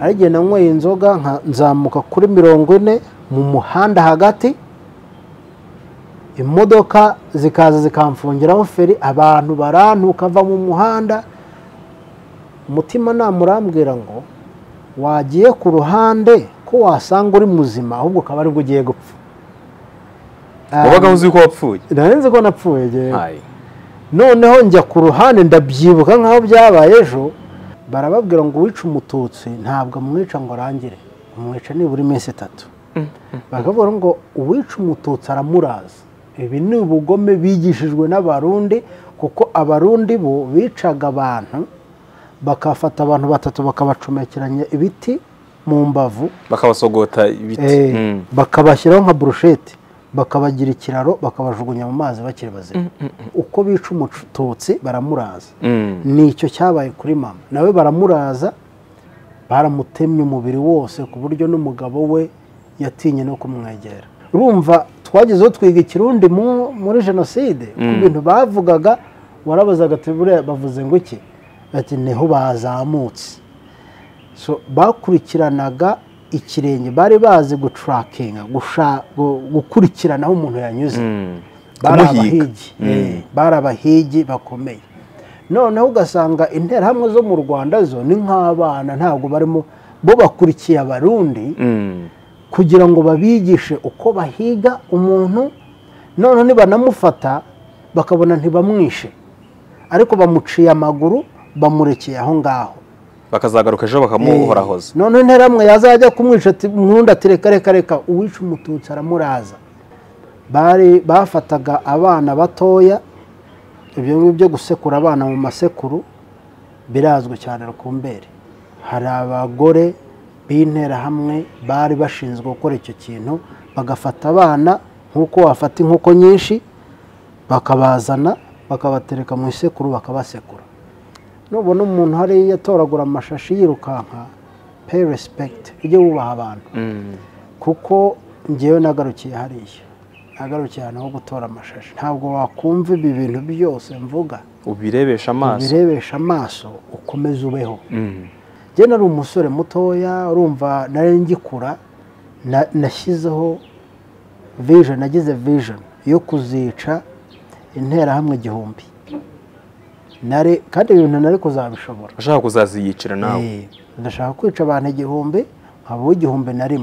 arigiye nanyweye inzoga nzamuka kuri 40 mu muhanda hagati, imodoka zikaza zikamfungiraho feri, abantu barantuka va mu muhanda. Umutima namurambwira ngo wagiye ku ruhande ko wasanga uri muzima, ahubwo ukaba aribwo ugiye gupfa. Wabaga uzi ko wapfuye? Narenze ko napfuye je. Noneho njya ku ruhande ndabyibuka nkaho byabaye ejo, barababwira ngo wica umututsi ntabwo amwica ngo arangire, umwica nibura iminsi 3. Bakavuga ngo uwica umututsi aramuraza. Ibi ni ubugome bigishijwe n'abarundi, kuko abarundi bo bicaga abantu bakafata abantu 3 bakabacomekeranya ibiti mu mbavu, bakabasogota ibiti, bakabashyiraho nka brushette, bakabagira ikiraro, bakabajugunya mu mazi bakiri bazima. Uko bica umututsi baramuraza. Nicyo cyabaye kuri mama, nawe baramuraza, baramutemye umubiri wose ku buryo n'umugabo we yatinye no kumwegera. Urumva twagezeho twiga ikirundi muri jenoside, ku bintu bavugaga warabazaga ati buriya bavuze ngo iki, ati neho bazamutse. So bakurikiranaga ikirenge, bari bazi gutrackinga, gukurikirana aho umuntu yanyuze. Barabahigi bakomeye. Noneho ugasanga interahamwe zo mu Rwanda zo ni nk'abana, ntabwo barimo bo bakurikiye abarundi kugira ngo babigishe uko bahiga umuntu. Noneho nibanamufata bakabona ntibamwishe, ariko bamuciye amaguru, bamurekeye aho ngaho, bakazagaruka ejo bakamuhorahoza. None interamwe yazajya kumwica ati nkunda ati reka uwica umututsi aramuraza. Bafataga abana batoya, ibyo ngibyo gusekura abana mu masekuru birazwi cyane rukumbere. Hari abagore b'interahamwe bari bashinzwe gukora icyo kintu, bagafata abana nk'uko wafata inkoko nyinshi, bakabazana bakabatereka mu isekuru bakabasekura. Nubona umuntu hari yatoragura amashashi yirukanka, pay respect, ujye wubaha abantu. Kuko ngewe nagarukiye hariya, nagarukiye ahantu ho gutora amashashi. Ntabwo wakumva ibi bintu byose mvuga, ubirebesha amaso ukomeze ubeho. Je nari umusore mutoya, urumva nari ngikura, nashyizeho vision, nagize vision yo kuzica interahamwe 1000. Kandi ibintu nari kuzabishobora. Ashaka kuzaziyicira nawe? Ndashaka kwica abantu 1000, abo 1001.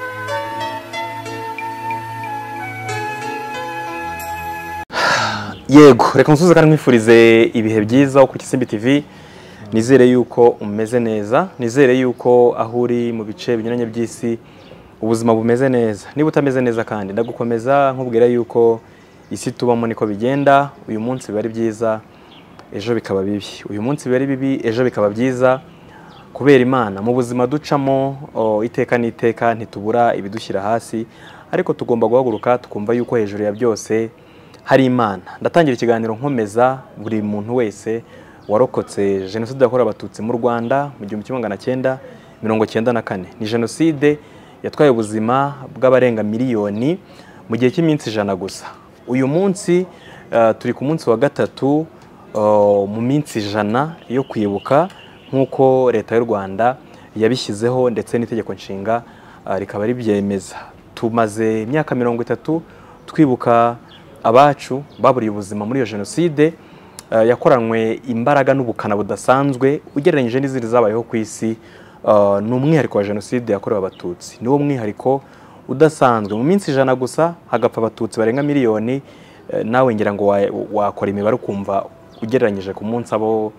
Yego, reka musubize kandi mwifurize ibihe byiza kuri Kisimbi TV. Nizere yuko umeze neza, nizere yuko aho uri mu bice binyuranye by'isi ubuzima bumeze neza. Niba utameze neza kandi ndagukomeza nkubwira yuko isi tubamo niko bigenda. Uyu munsi bari byiza, ejo bikaba bibi. Uyu munsi bari bibi, ejo bikaba byiza, kubera Imana. Mu buzima ducamo iteka n'iteka ntitubura ibidushyira hasi, ariko tugomba guhaguruka tukumva yuko hejuru ya byose hari Imana. Ndatangira ikiganiro nkomeza buri muntu wese warokotse jenoside yakorewe abatutsi mu Rwanda mu 1994. Ni jenoside yatwaye ubuzima bw'abarenga miliyoni mu gihe cy'iminsi 100 gusa. Uyu munsi turi ku munsi wa 3 mu minsi 100 yo kwibuka nk'uko leta y'u Rwanda yabishyizeho, ndetse n'itegeko nshinga rikaba ribyemeza. Tumaze imyaka 30 twibuka abacu baburiye ubuzima muri iyo jenoside yakoranywe imbaraga n'ubukana budasanzwe ugereranyije n'izindi zabayeho ku isi. Ni umwihariko wa jenoside yakorewe abatutsi, niwo mwihariko udasanzwe. Mu minsi 100 gusa hagapfa abatutsi barenga miliyoni. Nawe ngira ngo wakora imibare ukumva ugereranyije ku munsi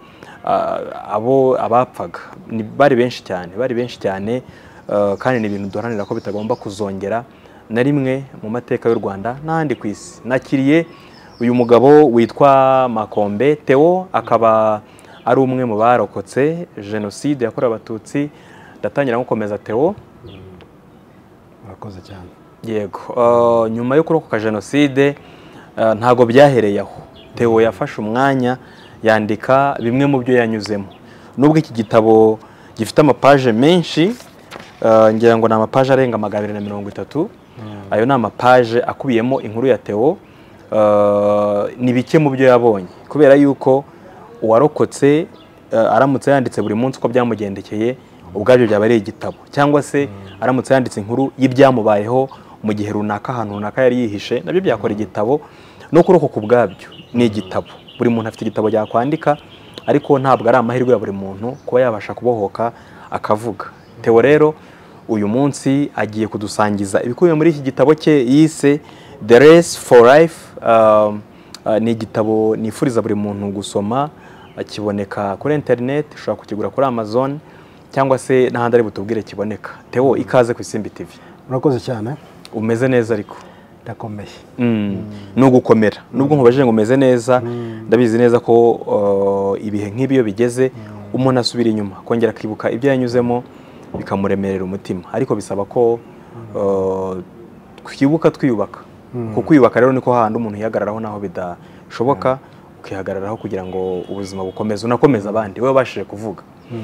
abapfaga bari benshi cyane, kandi ni ibintu duharanira ko bitagomba kuzongera na rimwe mu mateka y'u Rwanda n'ahandi ku isi. Nakiriye uyu mugabo witwa Makombe Theo, akaba ari umwe mu barokotse jenoside yakorewe abatutsi. Ndatangira gukomeza Theo. Murakoze cyane. Yego, nyuma yo kurokoka jenoside ntago byahereye aho. Theo yafashe umwanya yandika bimwe mu byo yanyuzemo. Nubwo iki gitabo gifite amapaje menshi, ngira ngo ni amapaje arenga 230. Ayo ni amapaje akubiyemo inkuru ya Theo. Ni bike mu byo yabonye, kubera yuko uwarokotse aramutse yanditse buri munsi uko byamugendekeye ubwabyo byaba ari igitabo, cyangwa se aramutse yanditse inkuru y'ibyamubayeho mu gihe runaka ahantu runaka yari yihishe, nabyo byakora igitabo. No kurokoka ubwabyo ni igitabo. Buri muntu afite igitabo yakwandika, ariko ntabwo ari amahirwe ya buri muntu kuba yabasha kubohoka akavuga. Theo rero uyu munsi agiye kudusangiza ibikubiye muri iki gitabo cye yise The Race for Life. Ni igitabo nifuriza buri muntu gusoma, kiboneka kuri internet, ushobora kukigura kuri Amazon cyangwa se n'ahandi ari butubwire kiboneka. Theo, ikaze ku Isimbi TV. Murakoze cyane. Umeze neza ariko? Ndakomeye. Nugukomera. Nubwo nkubajije ngo umeze neza, ndabizi neza ko ibihe nk'ibiyo bigeze umuntu asubira inyuma, kongera akibuka ibyo yanyuzemo bikamuremerera umutima, ariko bisaba ko twibuka twiyubaka. Kuko kwiyubaka rero niko hahandi umuntu yihagararaho naho bidashoboka, ukihagararaho kugira ngo ubuzima bukomeze, unakomeza abandi wowe wabashije kuvuga.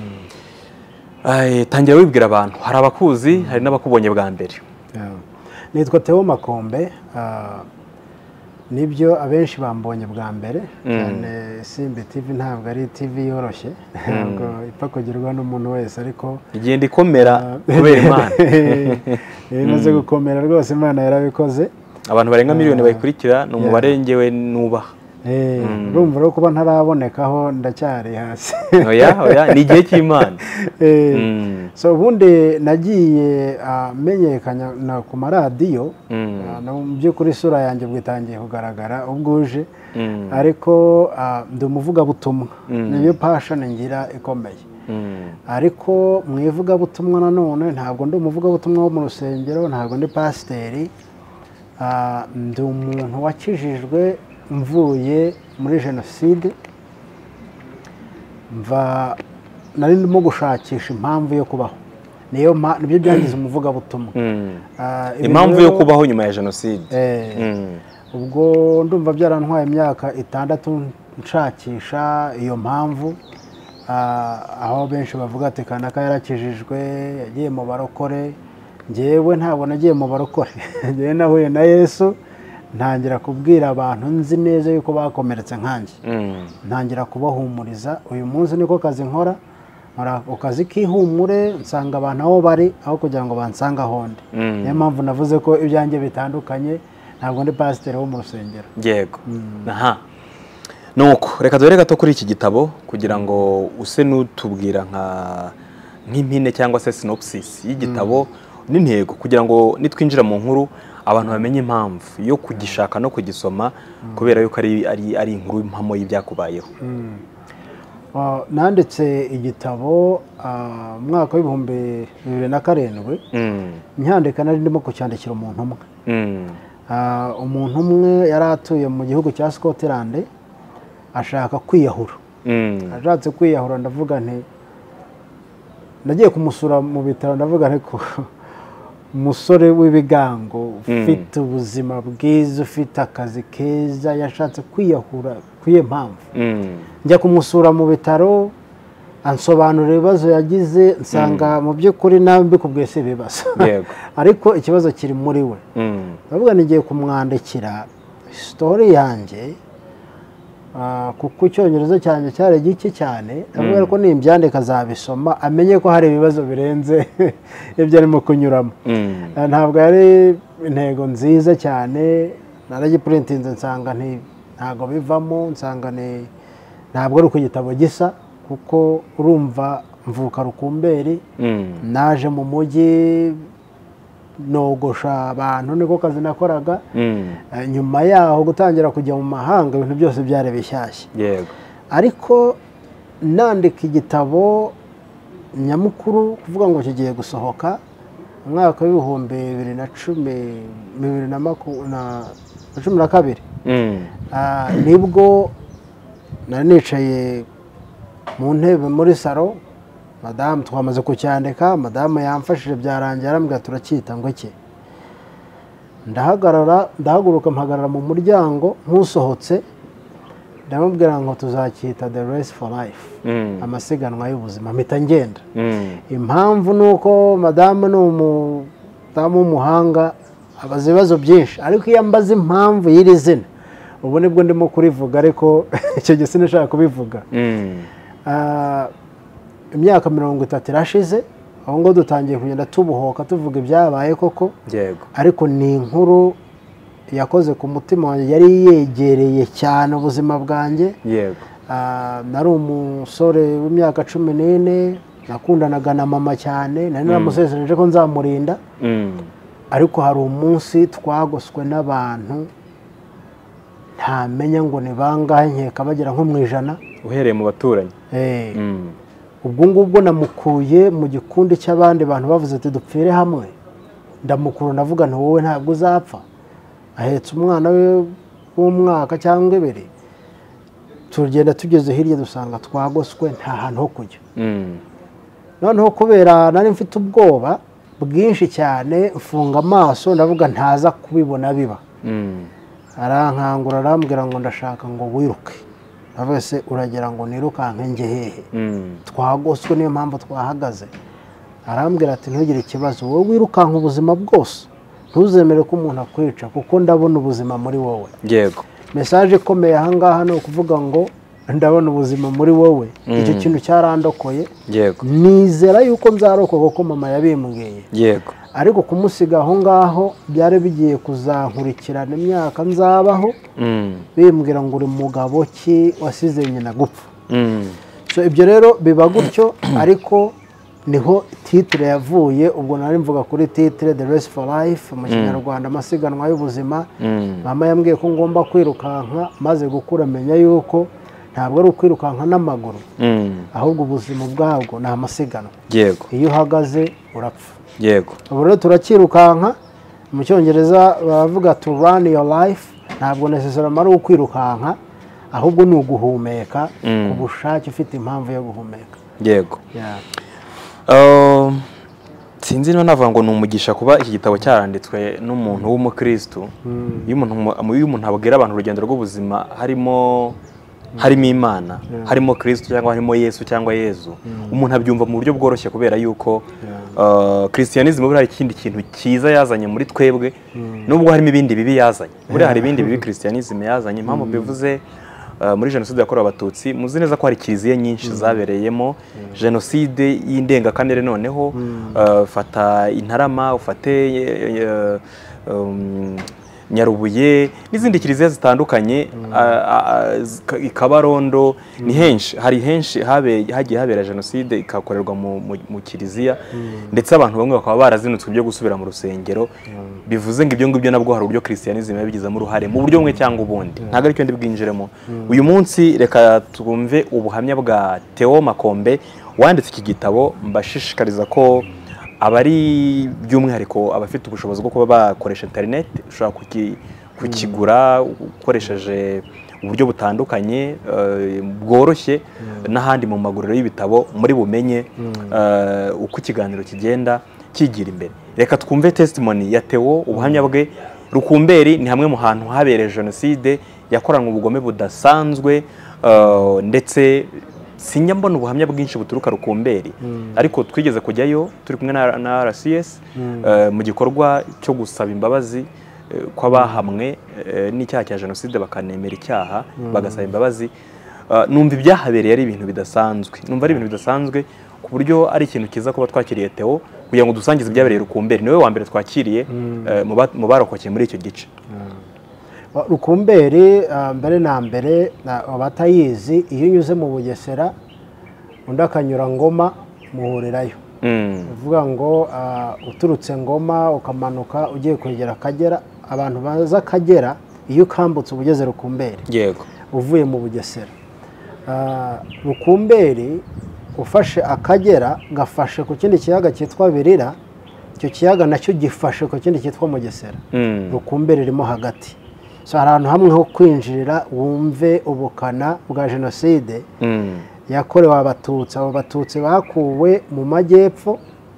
Tangira wibwira abantu, hari abakuzi hari n'abakubonye bwa mbere. Nitwa Theo Makombe, nibyo abenshi bambonye bwa mbere, cyane Isimbi TV ntabwo ari TV yoroshye, ntabwo ipfa kugerwa n'umuntu wese, ariko igenda ikomera kubera Imana. Imaze gukomera rwose, Imana yarabikoze. Abantu barenga miliyoni bayikurikira, ni umubare ngewe nubaha. Urumva rero kuba ntarabonekaho ndacyari hasi. Oya, ni igihe cy'Imana. So ubundi nagiye menyekana ku maradiyo, mu by'ukuri isura yanjye bwitangiye kugaragara ubwuje, ariko ndi umuvugabutumwa, niyo passion ngira ikomeye. Ariko mu ivugabutumwa nanone ntabwo ndi umuvugabutumwa wo mu rusengero, ntabwo ndi pasiteri, ndi umuntu wakijijwe mvuye muri jenoside, nari ndimo gushakisha impamvu yo kubaho, nibyo byangize umuvugabutumwa. Impamvu yo kubaho nyuma ya jenoside. Ubwo ndumva byarantwaye imyaka 6 nshakisha iyo mpamvu, aho benshi bavuga ati kanaka yarakijijwe yagiye mu barokore. Njyewe ntabwo nagiye mu barokore, njyewe nahuye na Yesu, ntangira kubwira abantu nzi neza yuko bakomeretse nkanjye, ntangira kubahumuriza. Uyu munsi niko kazi nkora, akazi k'ihumure, nsanga abantu aho bari aho kugira ngo bansange aho ndi. Niyo mpamvu navuze ko ibyanjye bitandukanye, ntabwo ndi pasiteri wo mu rusengero. Yego. Nuko reka dore gato kuri iki gitabo kugira ngo use n'utubwira nk'impine cyangwa se synopsis y'igitabo n'intego, kugira ngo nitwinjira mu nkuru abantu bamenye impamvu yo kugishaka no kugisoma, kubera yuko ari inkuru impamo y'ibyakubayeho. Nanditse igitabo mu mwaka w'ibihumbi 2007, nyandika nari ndimo kucyandikira umuntu umwe. Umuntu umwe yari atuye mu gihugu cya Scotland, ashaka kwiyahura. Ashatse kwiyahura, ndavuga nti nagiye kumusura mu bitaro, ndavuga ariko umusore w'ibigango ufite ubuzima bwiza, ufite akazi keza, yashatse kwiyahura kuye mpamvu. Njya kumusura mu bitaro, ansobanurira ibibazo yagize, nsanga mu by'ukuri nawe mbikubwiye si ibibazo, ariko ikibazo kiri muri we. Ndavuga nigiye kumwandikira story yanjye, kuko icyongereza cyanjye cyari gike cyane, ndavuga ko nimbyandika azabisoma amenye ko hari ibibazo birenze ibyo arimo kunyuramo. Ntabwo yari intego nziza cyane, naragiprintinze nsanga ntabwo bivamo, nsanga ntabwo ari uko igitabo gisa, kuko urumva mvuka Rukumberi, naje mu mujyi nogosha abantu, niko kazi nakoraga. Nyuma yaho gutangira kujya mu mahanga, ibintu byose byari bishyashya. Ariko nandika igitabo nyamukuru, kuvuga ngo kigiye gusohoka mu mwaka w'ibihumbi 2012, nibwo nari nicaye mu ntebe muri salo, madamu twamaze kucyandika, madamu yamfashije byarangiye, arambwira turacyita ngo iki. Ndahaguruka mpagarara mu muryango nk'usohotse, ndamubwira ngo tuzacyita The Race for Life, amasiganwa y'ubuzima, mpita ngenda. Impamvu ni uko madamu ni umudamu w'umuhanga, abaza ibibazo byinshi, ariko iyo ambaza impamvu y'iri zina, ubu nibwo ndimo kurivuga, ariko icyo gihe sinashaka kubivuga. Imyaka 30 irashize, aho ngo dutangiye kugenda tubuhoka tuvuga ibyabaye koko yego ariko ni inkuru yakoze ku mutima wanjye, yari yegereye cyane ubuzima bwanjye. yego nari umusore w'imyaka 14 nakundanaga na mama cyane, nari naramusezereje ko nzamurinda, ariko hari umunsi twagoswe n'abantu ntamenya ngo ni bangahe, nkeka bagera nko mu 100 uhereye mu baturanyi. ubwo ngubwo namukuye mu gikundi cy'abandi bantu bavuze ati dupfire hamwe, ndamukuru ndavuga nti wowe ntabwo uzapfa, ahetse umwana we w'umwaka cyangwa 2, tugenda tugeze hirya dusanga twagoswe nta hantu ho kujya. noneho kubera nari mfite ubwoba bwinshi cyane mfunga amaso ndavuga ntaza kubibona biba, arankangura arambwira ngo ndashaka ngo wiruke. ndavuga se uragira ngo nirukanke njye hehe? twagoswe niyo mpamvu twahagaze. arambwira ati ntugire ikibazo, wowe wirukanka ubuzima bwose, ntuzemere ko umuntu akwica kuko ndabona ubuzima muri wowe. yego mesaje ikomeye ahangaha ni ukuvuga ngo ndabona ubuzima muri wowe. icyo kintu cyarandokoye, yego nizera yuko nzarokoka kuko mama yabimbwiye. yego ariko kumusiga aho ngaho byari bigiye kuzankurikirana imyaka nzabaho, bimbwira ngo uri mugabo ki wasize nyina gupfa. so ibyo rero biba gutyo, ariko niho titre yavuye. ubwo nari mvuga kuri titre The Race for Life mu Kinyarwanda, amasiganwa y'ubuzima. mama yambwiye ko ngomba kwirukanka, maze gukura menya yuko ntabwo ari ukwirukanka n'amaguru, ahubwo ubuzima bwabwo ni amasiganwa. yego iyo uhagaze urapfa. yego ubu rero turakirukanka, mu Cyongereza baravuga to run your life. ntabwo necessarily ari ukwirukanka, ahubwo ni uguhumeka ku bushake, ufite impamvu yo guhumeka. yego sinzi niba navuga ngo ni umugisha kuba iki gitabo cyaranditswe n'umuntu w'umukristo. iyo umuntu abwira abantu urugendo rw'ubuzima harimo Imana, harimo Kristo cyangwa harimo Yesu cyangwa Yezu, umuntu abyumva mu buryo bworoshye, kubera yuko Christianism buri hari ikindi kintu cyiza yazanye muri twebwe, nubwo harimo ibindi bibi yazanye. buri hari ibindi bibi Christianism yazanye. impamvu bivuze muri jenoside yakorewe Abatutsi, muzi neza ko hari kiliziya nyinshi zabereyemo jenoside y'indengakamere. noneho fata Intarama, ufate Nyarubuye n'izindi kiliziya zitandukanye, Kabarondo, ni henshi, hari henshi hagiye habera jenoside ikakorerwa mu kiliziya, ndetse abantu bamwe bakaba barazinutswe ibyo gusubira mu rusengero. bivuze ngo ibyo ngibyo nabwo hari uburyo Christianism yabigizemo uruhare mu buryo bumwe cyangwa ubundi, ntabwo aricyo ndi bwinjiremo uyu munsi. reka twumve ubuhamya bwa Theo Makombe wanditse iki gitabo. mbashishikariza ko abari by'umwihariko abafite ubushobozi bwo kuba bakoresha internet, ushobora kukigura ukoresheje uburyo butandukanye bworoshye, n'ahandi mu maguriro y'ibitabo muri bumenye uko ikiganiro kigenda kigira imbere. reka twumve testimony ya Theo, ubuhamya bwe. Rukumberi ni hamwe mu hantu habereye jenoside yakoranwe ubugome budasanzwe, ndetse sinjya mbona ubuhamya bwinshi buturuka Rukumberi, ariko twigeze kujyayo turi kumwe na RCS mu gikorwa cyo gusaba imbabazi kw'abahamwe n'icyaha cya jenoside bakanemera icyaha bagasaba imbabazi. numva ibyahabereye ari ibintu bidasanzwe, numva ari ibintu bidasanzwe ku buryo ari ikintu kiza kuba twakiriye Theo kugira ngo dusangize ibyabereye Rukumberi. niwe wa mbere twakiriye mu barokokeye muri icyo gice. Rukumberi mbere na mbere abatayizi, iyo unyuze mu Bugesera undi akanyura Ngoma muhurirayo. uvuga ngo uturutse Ngoma ukamanuka ugiye kwegera Akagera, abantu baza Akagera iyo ukambutse ubugeze Rukumberi. yego uvuye mu Bugesera. Rukumberi ufashe Akagera gafashe ku kindi kiyaga cyitwa Birira, icyo kiyaga nacyo gifashe ku kindi cyitwa Mugesera. Rukumberi irimo hagati. so hari ahantu hamwe ho kwinjirira wumve ubukana bwa jenoside yakorewe Abatutsi. abo Batutsi bakuwe mu majyepfo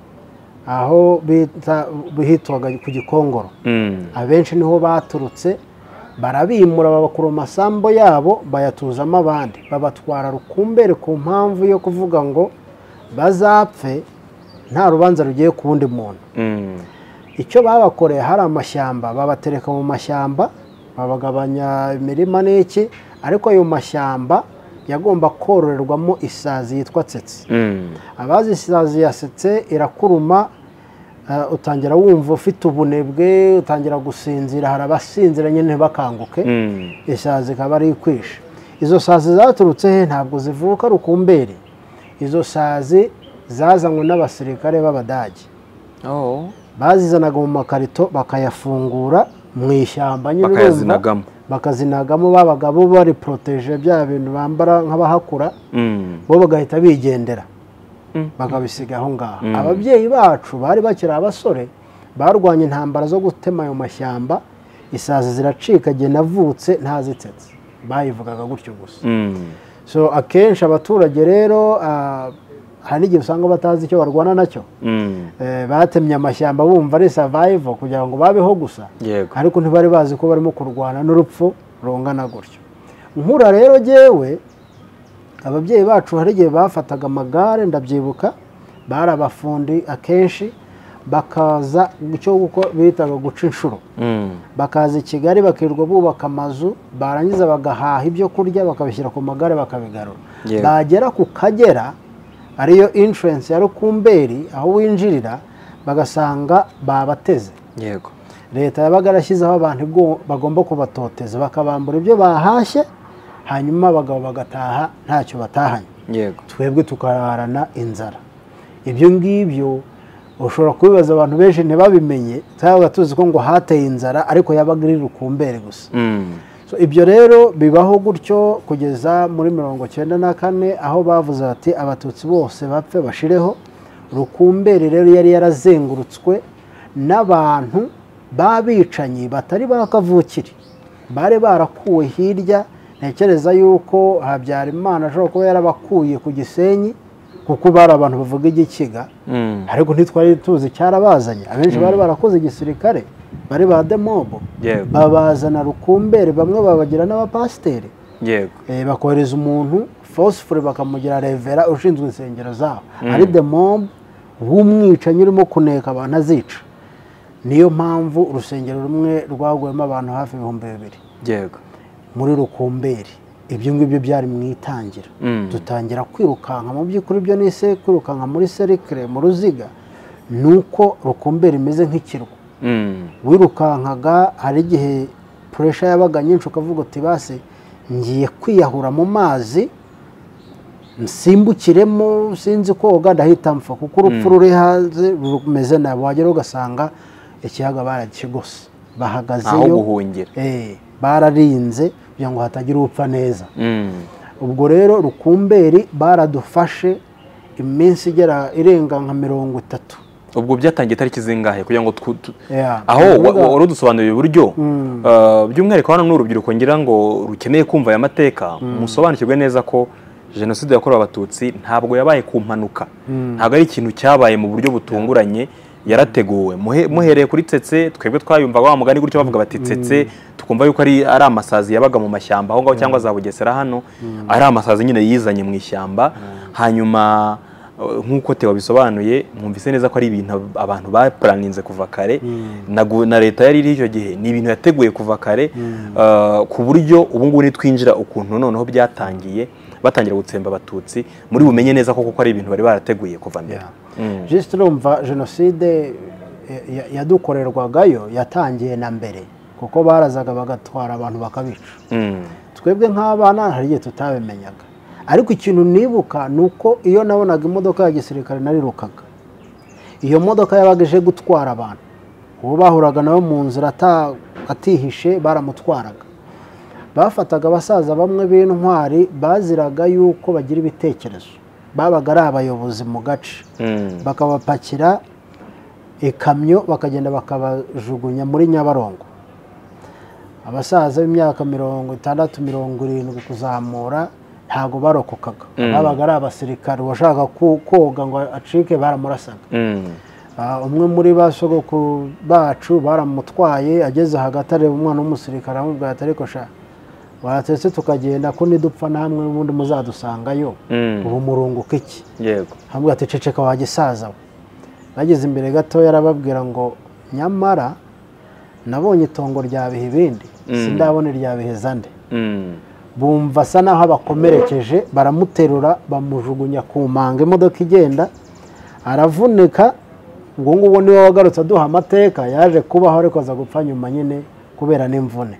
aho hitwaga ku Gikongoro. abenshi niho baturutse, barabimura babakura mu masambo yabo bayatuzamo abandi, babatwara Rukumberi ku mpamvu yo kuvuga ngo bazapfe nta rubanza rugiye ku wundi muntu. icyo babakoreye hari amashyamba, babatereka mu mashyamba, babagabanya imirima n'iki, ariko ayo mashyamba yagomba kororerwamo isazi yitwa tsetse. Abazi isazi yasetse irakuruma, utangira wumva ufite ubunebwe, utangira gusinzira, hari abasinzira nyine ntibakanguke, isazi ikaba ari ikwishe. Izo sazi zaturutse he? Ntabwo zivuka Rukumberi. Izo sazi zazanywe n'abasirikare b'Abadage. Bazizanaga mu makarito bakayafungura mu ishyamba nyine, bakazinagamo, babagabo bari protege bya bintu bambara nk'abahakura, bo bagahita bigendera bakabisiga aho ngaho. Ababyeyi bacu bari bakiri abasore, barwanya intambara zo gutema ayo mashyamba, isazi ziracika. Jye navutse ntazitsetse, bayivugaga gutyo gusa. So akenshi abaturage rero hari n'igihe usanga batazi icyo barwana nacyo, batemye amashyamba bumva ari survival kugira ngo babeho gusa, ariko ntibari bazi ko barimo kurwana n'urupfu rungana gutyo. Nkura rero jyewe, ababyeyi bacu hari igihe bafataga amagare, ndabyibuka, bari abafundi akenshi, bakaza icyo bitaga guca inshuro, bakaza i Kigali bakirirwa bubaka amazu, barangiza bagahaha ibyo kurya bakabishyira ku magare bakabigarura. Bagera ku Kagera, ariyo entrance ya Rukumberi aho winjirira, bagasanga babateze. Leta yabaga yarashyizeho abantu bagomba kubatoteza, bakabambura ibyo bahashye, hanyuma abagabo bagataha ntacyo batahanye. Twebwe tukararana inzara. Ibyo ngibyo ushobora kubibaza abantu benshi ntibabimenye, cyangwa tuzi ko ngo hateye inzara, ariko yabaga iri Rukumberi gusa. So ibyo rero bibaho gutyo kugeza muri 1994, aho bavuze bati abatutsi bose bapfe bashireho. Rukumberi rero yari yarazengurutswe n'abantu babicanyi batari bakavukire, bari barakuwe hirya. Ntekereza yuko Habyarimana ashobora kuba yarabakuye ku Gisenyi, kuko bari abantu bavuga igikiga, ariko ntitwari tuzi cyarabazanye. Abenshi bari barakoze igisirikare, bari ba demobo, babazana Rukumberi, bamwe babagira n'abapasiteri, bakohereza umuntu fosifure bakamugira revera ushinzwe insengero zabo, ari demobo w'umwicanyi urimo kuneka abantu azica. Niyo mpamvu urusengero rumwe rwaguyemo abantu hafi 2,000 muri Rukumberi. Ibyo ngibyo byari mu itangira, dutangira kwirukanka. Mu by'ukuri byo nise kwirukanka muri serikire, mu ruziga, nuko Rukumberi imeze nk'ikirwa. Wirukankaga, hari igihe pressure yabaga nyinshi, ukavuga uti base ngiye kwiyahura mu mazi, nsimbukiremo, sinzi koga ndahita mpfa, kuko urupfu ruri hanze rumeze nabi. Wagera ugasanga ikiyaga barakigose, bahagazeyo, bararinze kugira ngo hatagira upfa neza. Ubwo rero Rukumberi baradufashe iminsi irenga nka 30. Ubwo byatangiye tariki zingahe kugira ngo aho wari dusobanuriye uburyo by'umwihariko hano n'urubyiruko ngira ngo rukeneye kumva aya mateka, musobanukirwe neza ko Jenoside yakorewe Abatutsi ntabwo yabaye ku mpanuka, ntabwo ari ikintu cyabaye mu buryo butunguranye, yarateguwe. Muhereye kuri tsetse, twebwe twayumvaga wa mugani gutyo bavuga bati tsetse, tukumva yuko ari amasazi yabaga mu mashyamba aho ngaho, cyangwa za Bugesera hano, ari amasazi nyine yizanye mu ishyamba. Hanyuma nk'uko Theo bisobanuye, mwumvise neza ko ari ibintu abantu baplaninze kuva kare, na leta yari iri icyo gihe, ni ibintu yateguye kuva kare, ku buryo ubu ngubu nitwinjira ukuntu noneho byatangiye, batangira gutsemba Abatutsi, muri bumenye neza ko kuko ari ibintu bari barateguye kuva mbere. Just urumva Jenoside yadukorerwagayo yatangiye na mbere, kuko barazaga bagatwara abantu bakabica. Twebwe nk'abana hari igihe tutabimenyaga, ariko ikintu nibuka nuko iyo nabonaga imodoka ya gisirikare narirukaga. Iyo modoka yabaga ije gutwara abantu, uwo bahuraga nawe mu nzira atihishe baramutwaraga. Bafataga abasaza bamwe b'intwari baziraga yuko bagira ibitekerezo, babaga ari abayobozi mu gace, bakabapakira ikamyo bakagenda bakabajugunya muri Nyabarongo. Abasaza b'imyaka 60, 70 kuzamura ntago barokokaga, babaga ari abasirikare, washaka koga ngo acike baramurasaga. Umwe muri basogokuru bacu baramutwaye, ageze hagati areba umwana w'umusirikare amubwira ati ariko sha watetse tukagenda ko nidupfa namwe ubundi muzadusangayo, ubu murunguka iki? Amubwira ati ceceka wagisaza. Bageze imbere gato yarababwira ngo nyamara nabonye itongo rya bihe ibindi, sindabone rya biheza nde. bumva asa naho abakomerekeje, baramuterura bamujugunya ku manga, imodoka igenda, aravunika. ubwo ngubu niwe wagarutse aduha amateka, yaje kubaho ariko aza gupfa nyuma nyine kubera n'imvune.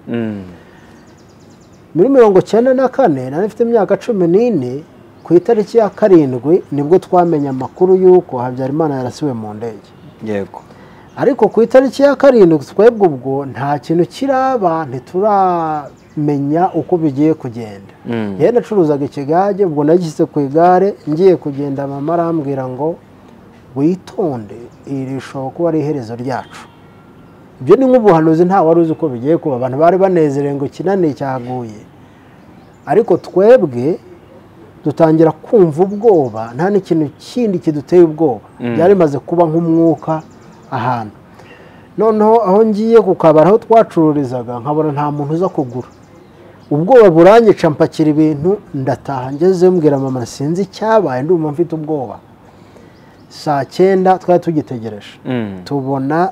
Muri 1994 nari mfite imyaka 14, ku itariki ya 7 nibwo twamenye amakuru y'uko Habyarimana yarasiwe mu ndege. Yego. Ariko ku itariki ya 7 twebwe ubwo nta kintu kiraba, ntituramenya uko bigiye kugenda. Yeye nacuruzaga ikigage, ubwo nagise ku igare ngiye kugenda, mama arambwira ngo witonde, iri shoko kuba ari iherezo ryacu. Ibyo ni nk'ubuhanuzi, nta wari uzi uko bigiye kuba. Abantu bari banezerewe ngo kinani cyaguye, ariko twebwe dutangira kumva ubwoba, nta n'ikintu kindi kiduteye ubwoba. Byari bimaze kuba nk'umwuka ahantu. Noneho aho ngiye ku kabari aho twacururizaga, nkabona nta muntu uza kugura. Ubwoba buranyica, mpakira ibintu ndataha. Ngeze mbwira mama sinzi icyabaye, ndumva mfite ubwoba. Saa 9 twari tugitegereje, tubona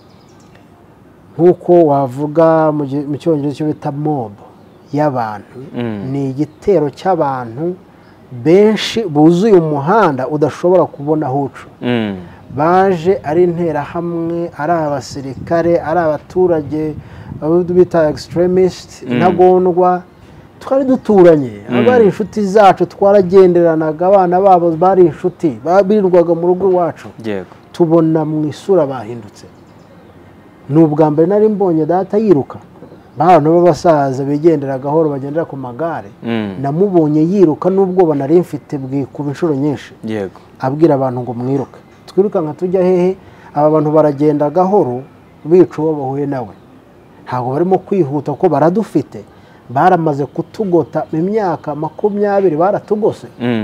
nk'uko wavuga mu cyongereza cyo bita mob y'abantu. Ni igitero cy'abantu benshi buzuye umuhanda udashobora kubona aho uca. Baje ari interahamwe, ari abasirikare, ari abaturage abo bita extremist, intagondwa. Twari duturanye, abari inshuti zacu, twaragenderanaga, abana babo bari inshuti, babirirwaga mu rugo iwacu. Tubona mu isura bahindutse. N'ubwa mbere nari mbonye data yiruka, abantu b'abasaza bigendera gahoro bagendera ku magare. Namubonye yiruka, n'ubwoba nari mfite bwikuba inshuro nyinshi. Abwira abantu ngo mwiruke, twiruka nka tujya hehe. Aba bantu baragenda gahoro bica uwo bahuye nawe, ntabwo barimo kwihuta ko baradufite. Baramaze kutugota mu myaka 20, baratugose.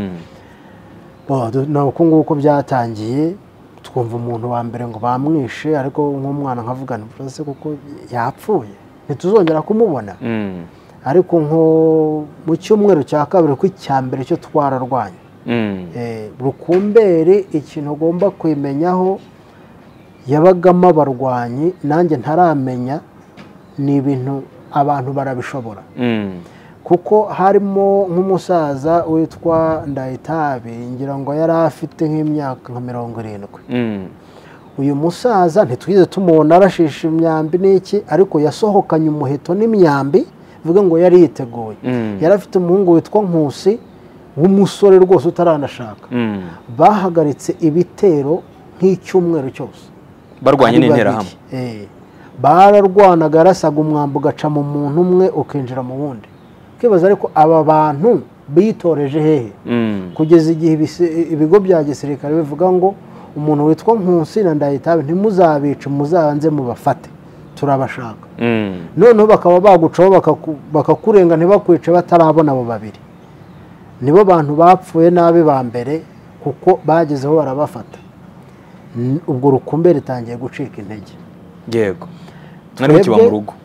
Nuko nguko byatangiye, twumva umuntu wa mbere ngo bamwishe, ariko nk'umwana nkavuga nti kuko yapfuye ntituzongera kumubona. Ariko nko mu cyumweru cya 2 ku cyambere cyo twararwanye. Rukumberi ikintu ugomba kwimenyaho, yabagamo abarwanyi nanjye ntaramenya, ni ibintu abantu barabishobora. Kuko harimo nk'umusaza witwa Ndayitabi, ngira ngo yari afite nk'imyaka nka 70. Uyu musaza ntitwize tumubona arashisha imyambi n'iki, ariko yasohokanye umuheto n'imyambi, bivuga ngo yari yiteguye. Yari afite umuhungu witwa Nkusi w'umusore rwose utaranashaka. Bahagaritse ibitero nk'icyumweru cyose, barwanye n'interahamwe. Bararwanaga, arasaga umwambo ugaca mu muntu umwe ukinjira mu wundi. Kibaza ariko aba bantu bitoreje hehe? Kugeza igihe ibigo bya gisirikare bivuga ngo umuntu witwa Nkusi na Ndayitabi ntimuzabice, muzabanze mubafate, turabashaka. Noneho bakaba bagucaho bakakurenga ntibakwice batarabona abo babiri. Nibo bantu bapfuye nabi ba mbere, kuko bagezeho barabafata. Ubwo Rukumberi ritangiye gucika intege. Yego. Mwari mukiba mu rugo.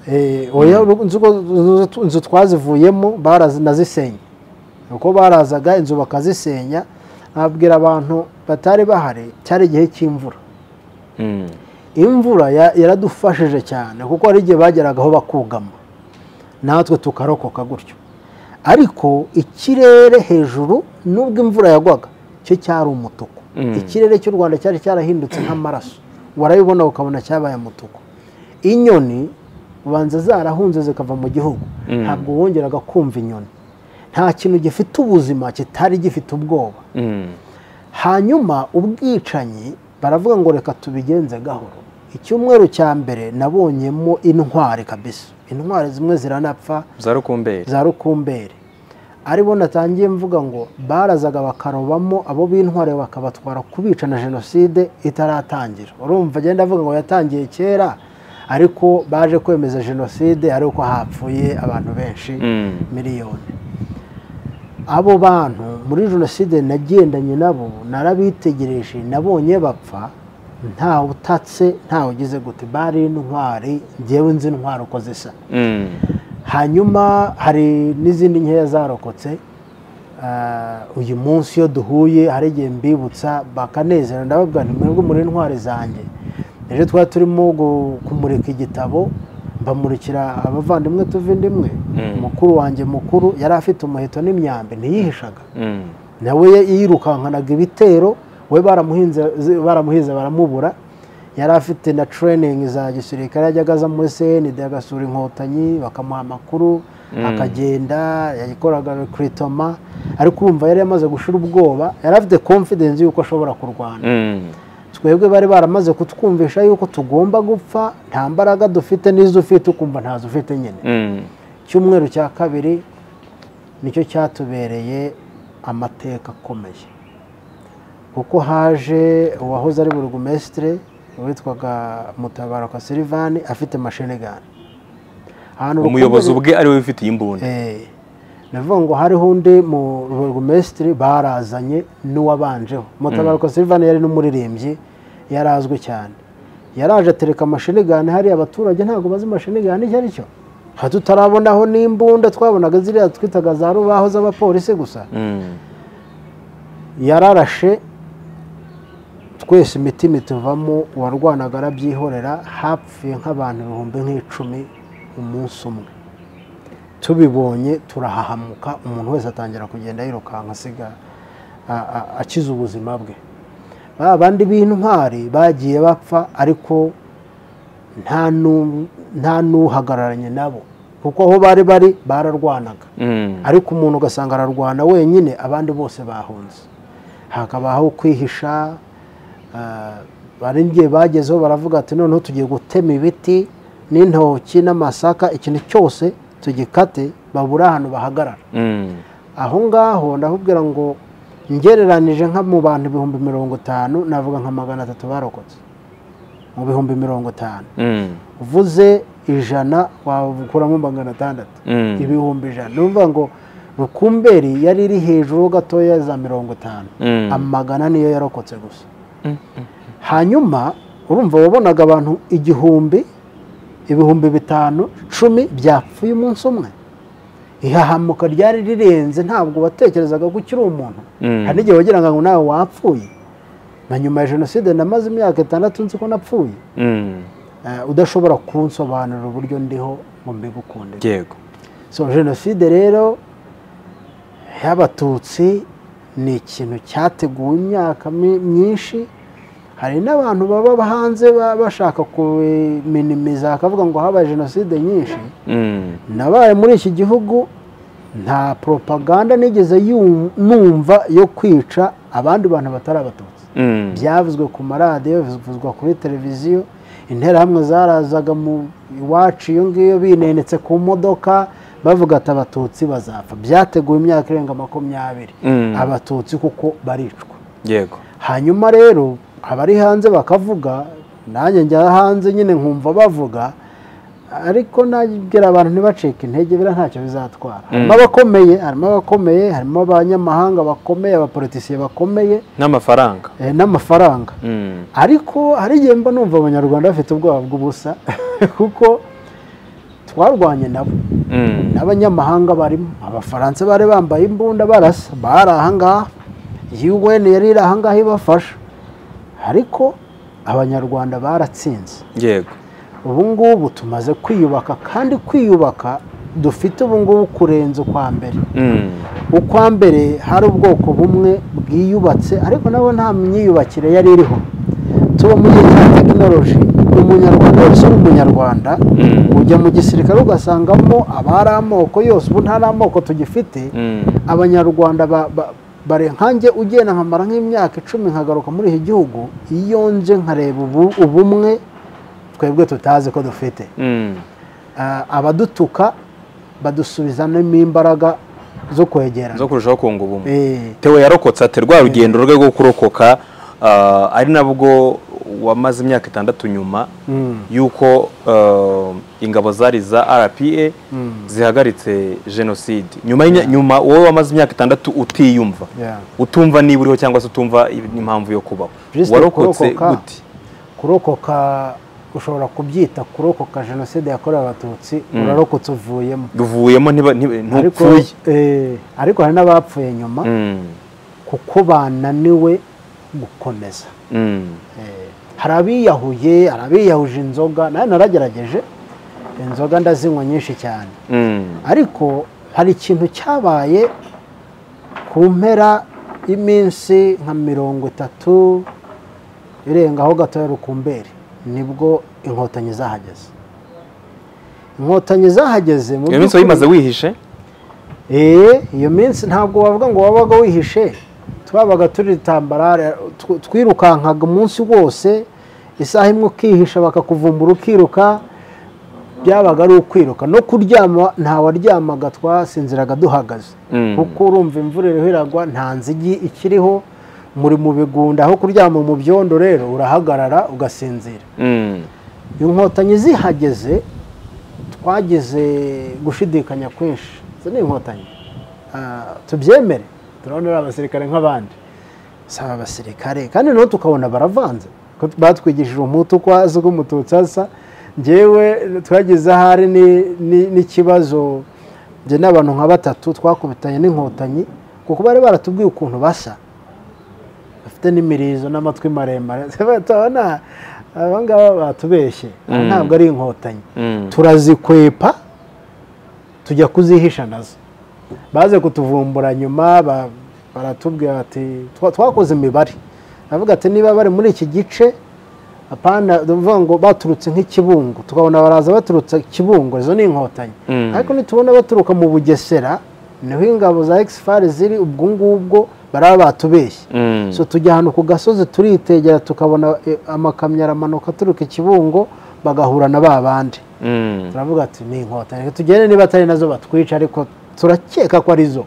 Inzu twazivuyemo baranazisenye. Uko barazaga inzu bakazisenya, abwira abantu batari bahari, cyari igihe cy'imvura. Imvura yaradufashije cyane, kuko ari igihe bageragaho bakugama, natwe tukarokoka gutyo. Ariko ikirere hejuru, nubwo imvura yagwaga, cyo cyari umutuku. Ikirere cy'u Rwanda cyari cyarahindutse nk'amaraso, warabibona ukabona cyabaye umutuku. Inyoni ubanza zarahunze zikava mu gihugu, ntabwo wongeraga kumva inyoni. Nta kintu gifite ubuzima kitari gifite ubwoba. Hanyuma ubwicanyi baravuga ngo reka tubigenze gahoro. Icyumweru cya mbere nabonyemo intwari kabisa. Intwari zimwe ziranapfa, za Rukumberi. Aribo natangiye mvuga ngo barazaga bakarobamo abo b'intwari bakabatwara kubica na jenoside itaratangira. Urumva agenda avuga ngo yatangiye kera, ariko baje kwemeza jenoside ariko hapfuye abantu benshi, miliyoni. Abo bantu muri jenoside nagendanye nabo, narabitegereje, nabonye bapfa, nta utatse, nta ugize gute, bari intwari, njyewe nzi intwari uko zisa. Hanyuma hari n'izindi nkeya zarokotse. Uyu munsi iyo duhuye hari igihe mbibutsa bakanezera, ndababwira nti mwebwe muri intwari zanjye. Ejo twari turimo kumurika igitabo, mbamurikira abavandimwe tuva indimwe, mukuru wanjye mukuru yari afite umuheto n'imyambi ntiyihishaga, nawe yirukankanaga ibitero, we baramuhinze baramubura, yari afite na training za gisirikare, yajyaga aza muri CND agasura inkotanyi bakamuha amakuru akagenda, yayikoraga recruitment, ariko urumva yari yamaze gushira ubwoba, yari afite confidence yuko ashobora kurwana. Twebwe bari baramaze kutwumvisha yuko tugomba gupfa, nta mbaraga dufite, n'izo ufite ukumva ntazo ufite nyine. Cyumweru cya kabiri nicyo cyatubereye amateka akomeye, kuko haje uwahoze ari burugumesitire witwaga Mutabaruka Silvani afite machine gun. Umuyobozi ubwe ari we ufitiye imbunda. Navuga ngo hariho undi mu burugumesitiri barazanye n'uwabanjeho. Mutabaruka Silvani yari n'umuririmbyi, yarazwe cyane. Yaraje atereka machine gun, hari abaturage ntago bazi machine gun icyo ari cyo. Hatutarabonaho n'imbunda, twabonaga ziriya twitaga za rubaho z'abapolisi gusa. Yararashe, twese imitima ituvamo, warwanaga arabyihorera, hapfuye nk'abantu 10,000 umunsi umwe. Tubibonye turahahamuka, umuntu wese atangira kugenda yirukanka asiga akiza ubuzima bwe. Abandi b'intwari bagiye bapfa, ariko nta n'uhagararanye nabo, kuko aho bari bararwanaga, ariko umuntu ugasanga ararwana wenyine, abandi bose bahunze. Hakabaho kwihisha, bari ngiye bagezeho baravuga ati noneho tugiye gutema ibiti n'intoki n'amasaka, ikintu cyose tugikate, babura ahantu bahagarara. Aho ngaho ndahubwira ngo ngereranije nka mu bantu 50,000 navuga nka 300 barokotse mu 50,000. Uvuze 100 wakuramo 600, 100,000. Numva ngo Rukumberi yari iri hejuru gatoya za 50, 100 niyo yarokotse gusa. Hanyuma urumva wabonaga abantu 1,000, 5,000, 10 byapfuye umunsi umwe. Ihahamuka ryari rirenze, ntabwo watekerezaga ko ukiri umuntu. Hari n'igihe wagira ngo nawe wapfuye. Na nyuma ya jenoside namaze imyaka 6 nzi ko napfuye. Udashobora kunsobanurira uburyo ndiho ngo mbigukunde. Yego. So jenoside rero y'Abatutsi ni ikintu cyateguwe imyaka myinshi. Hari n'abantu baba hanze bashaka kuminimiza, akavuga ngo habaye jenoside nyinshi. Nabaye muri iki gihugu, nta propaganda nigeze numva yo kwica abandi bantu batari Abatutsi. Byavuzwe ku maradiyo, bivuzwa kuri televiziyo, interahamwe zarazaga mu iwacu iyo ngiyo binenetse ku modoka, bavuga ati Abatutsi bazapfa. Byateguwe imyaka irenga 20, Abatutsi kuko baricwa. Yego. Hanyuma rero abari hanze bakavuga, nanjye njya hanze nyine nkumva bavuga, ariko nagira abantu ntibacike intege, bira ntacyo bizatwara. Harimo abakomeye, harimo abanyamahanga bakomeye, abapolitisiye bakomeye n'amafaranga. Ariko hari igihe mba numva Abanyarwanda bafite ubwoba bw'ubusa, kuko twarwanye nabo. N'abanyamahanga barimo, Abafaransa bari bambaye imbunda barasa, bari ahangaha, UN yari iri ahangaha ibafasha, ariko Abanyarwanda baratsinze. Yego. Ubu ngubu tumaze kwiyubaka, kandi kwiyubaka dufite ubu ngubu kurenza ukwa mbere. Ukwa mbere hari ubwoko bumwe bwiyubatse, ariko nabo nta myiyubakire yari iriho. Tuba mu gihe cya tekinoloji, umunyarwanda wese umunyarwanda, ujya mu gisirikare ugasangamo abari amoko yose. Ubu nta amoko tugifite. Abanyarwanda bare nkanjye ugenda nkamara nk'imyaka 10 nkagaruka muri iki gihugu, iyo nje nkareba ubumwe twebwe tutazi ko dufite. Abadutuka badusubizamo imbaraga zo kwegerana, zo kurushaho kunga ubumwe. Theo yarokotse ate rwa rugendo rwe rwo kurokoka, ari nabwo wamaze imyaka 6 nyuma yuko ingabo zari za RPA zihagaritse jenoside. Nyuma wowe wamaze imyaka 6 utiyumva, utumva niba uriho cyangwa se utumva impamvu yo kubaho. Warokotse gute? Kurokoka ushobora kubyita kurokoka jenoside yakorewe Abatutsi, urarokotse uvuyemo ntupfuye. Ariko hari n'abapfuye nyuma kuko bananiwe gukomeza. Hari abiyahuje inzoga, nawe naragerageje inzoga ndazinywa nyinshi cyane ariko hari ikintu cyabaye ku mpera y'iminsi nka 30 irengaho gatoya Rukumberi nibwo inkotanyi zahageze. Inkotanyi zahageze mu iyo minsi wayimaze wihishe? Iyo minsi ntabwo wavuga ngo wabaga wihishe, twabaga turi tambarare, twirukankaga umunsi wose, isaha imwe ukihisha bakakuvumbura ukiruka, byabaga ari ukwiruka. No kuryama nta waryamaga, twasinziraga duhagaze kuko urumva imvura iriho iragwa, nta nzigi ikiriho, muri mu bigunda, aho kuryama mu byondo rero urahagarara ugasinzira. Inkotanyi zihageze twagize gushidikanya kwinshi. Izo ni inkotanyi, tubyemere, turabona abasirikare nk'abandi, saba abasirikare kandi no tukabona baravanze, batwigishije umutu kwazo rw'umututsi asa. Njyewe twagize ahari n'ikibazo, njye n'abantu nka 3 twakubitanye n'inkotanyi kuko bari baratubwiye ukuntu basa, bafite n'imirizo n'amatwi maremare. Tubona abangaba batubeshye, ntabwo ari inkotanyi. Turazikwepa tujya kuzihisha nazo, baze kutuvumbura nyuma baratubwira bati twakoze imibare, bavuga ati niba bari muri iki gice apana duvuga ngo baturutse nk'Ikibungo, tukabona baraza baturutse Kibungo, izo ni inkotanyi. Ariko nitubona baturuka mu Bugesera niho ingabo za XFAR ziri, ubwo ngubwo baraba batubeshye. So tujya hano ku gasozi turitegera, tukabona amakamyo aramanuka aturuka Kibungo bagahura na babandi. Turavuga ati ni inkotanyi, tugende niba atari nazo batwica, ariko turakeka ko ari zo.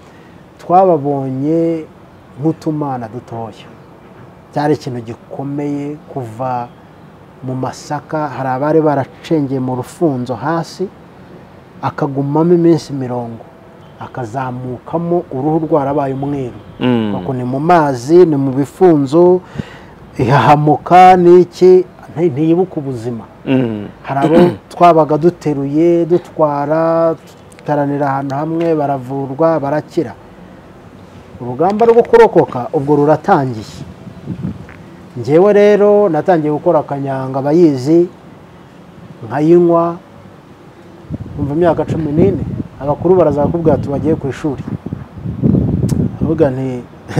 Twababonye nk'utumana dutoya, cyari ikintu gikomeye. Kuva mu Masaka hari abari baracengeye mu rufunzo hasi, akagumamo iminsi 40, akazamukamo uruhu rwarabaye umweru, kuko ni mu mazi, ni mu bifunzo, ihahamuka n'iki, ntiyibuka ubuzima. Hari abo twabaga duteruye dutwara, taranira ahantu hamwe, baravurwa barakira. Urugamba rwo kurokoka ubwo ruratangiye. Njyewe rero natangiye gukora akanyanga, abayizi nkayinywa, umva imyaka 14. Abakuru barazakubwira tubagiye ku ishuri, avuga nti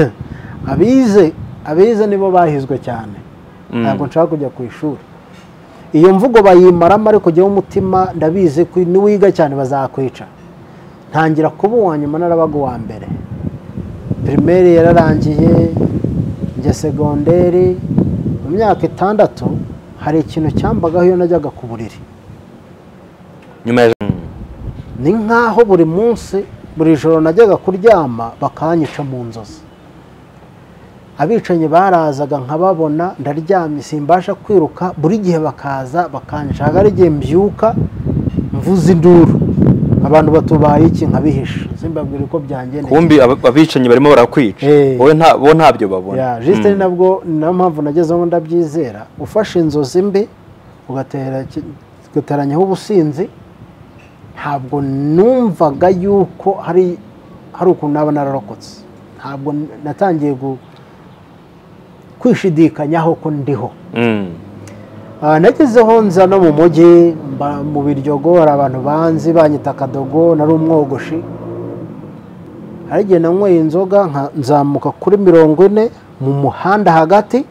abize nibo bahizwe cyane, ntabwo nshaka kujya ku ishuri. Iyo mvugo bayimaramo, ariko jyewe umutima ndabizi ko niwiga cyane bazakwica. Ntangira kuba uwa nyuma, narabaga uwa mbere. Primaire yararangiye, njye segonderi. Mu myaka 6 hari ikintu cyambagaho iyo najyaga ku buriri. Ni nkaho buri munsi, buri joro najyaga kuryama bakanyica mu nzozi. Abicanyi barazaga nkababona ndaryamye, simbasha kwiruka, buri gihe bakaza bakanyica. Hari igihe mbyuka mvuza induru, abantu batubaye iki, nkabihisha, simbabwira uko byangendeye. Kumbi abicanyi barimo barakwica, wowe ntabyo babona. Juste ni nabwo niyo mpamvu nagezeho ndabyizera. Ufashe inzozi mbi ugateranyaho ubusinzi, ntabwo numvaga yuko hari ukuntu naba nararokotse. Ntabwo natangiye kwishidikanyaho ko ndiho. Nagezeho nza no mu mujyi, mu Biryogo, hari abantu banzi banyita Kadogo, nari umwogoshi. Hari igihe nanyweye inzoga nzamuka kuri 40 mu muhanda hagati,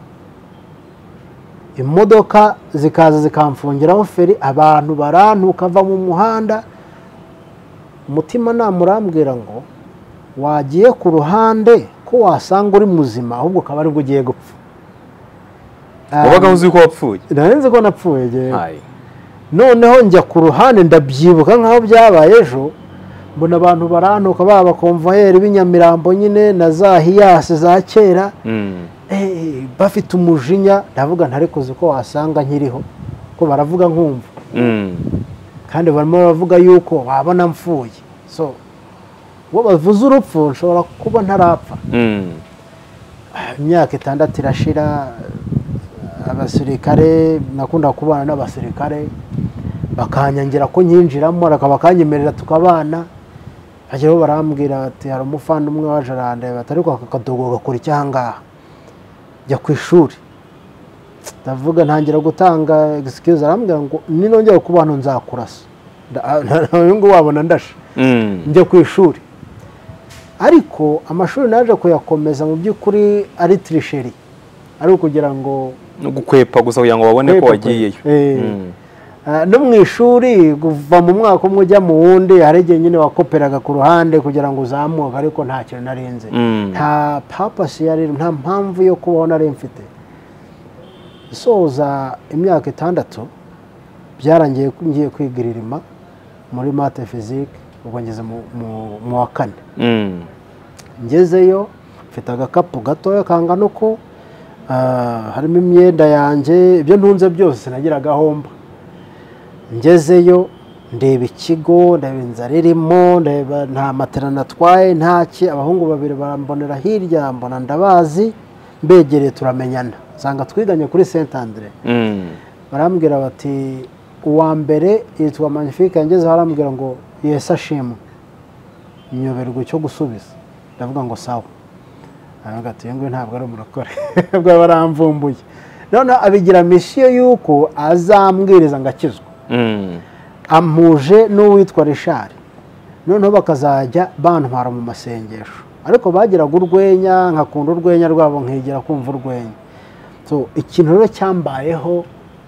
imodoka zikaza zikamfungiraho feri, abantu barantuka va mu muhanda. Umutima namurambwira ngo wagiye ku ruhande ko wasanga uri muzima, ahubwo ukaba ari bwo ugiye gupfa. Wabaga uzi ko wapfuye? Narenze ko napfuye je. Noneho njya ku ruhande, ndabyibuka nkaho byabaye ejo, mbona abantu barantuka, baba konvoyeri b'inyamirambo nyine na za hiyasi za kera, bafite umujinya. Ndavuga ntariko ko wasanga nkiriho, ko baravuga nkumva, kandi barimo baravuga yuko wabona mfuye. So wo bavuze urupfu, nshobora kuba ntarapfa. Imyaka 6 irashira, abasirikare nakunda kubana n'abasirikare, bakanyangira ko nyinjiramo, bakanyemerera tukabana. Hageraho barambwira ati hari umufanda umwe waje arandeba, ariko aka Kadogo gakora icyangaha, jya ku ishuri. ndavuga ntangira gutanga excuse, arambwira ngo ninongera ku bantu nzakurasa. Uyu nguyu wabona ndashe njye ku ishuri, ariko amashuri naje kuyakomeza mu by'ukuri ari trisheri, ari ukugira ngo no gukwepa gusa kugira ngo babone ko wagiyeyo. No mu ishuri kuva mu mwaka umwe ujya mu wundi hari igihe nyine wakoperaga ku ruhande kugira ngo uzamuke, ariko nta kintu narinze, nta purpose yari, nta mpamvu yo kubaho nari mfite. Soza imyaka 6 byarangiye ngiye kwiga iririma muri math physique, ubwo ngeze mu wa 4. Ngezeyo mfite agakapu gatoya kangana uko, harimo imyenda yanjye, ibyo ntunze byose sinagiraga homba. Ngezeyo ndeba ikigo, ndeba inzara irimo, ndeba nta matera natwaye ntaki. Abahungu 2 barambonera hirya, mbona ndabazi, mbegereye turamenyana, nsanga twiganye kuri Saint Andre. Barambwira bati uwa mbere yitwa Magnifique, ngeze harambwira ngo Yesu ashimwe, nyoberwa icyo gusubiza, ndavuga ngo sawa. Aragati ngo ntabwo ari umurokore, bwa baramvumbuye. None abigira mission yuko azambwiriza ngakizwa. Amuje n'uwitwa Richard, noneho bakazajya bantwara mu masengesho, ariko bagiraga urwenya, nkakunda urwenya rwabo, nkigira kumva urwenya. So ikintu rero cyambayeho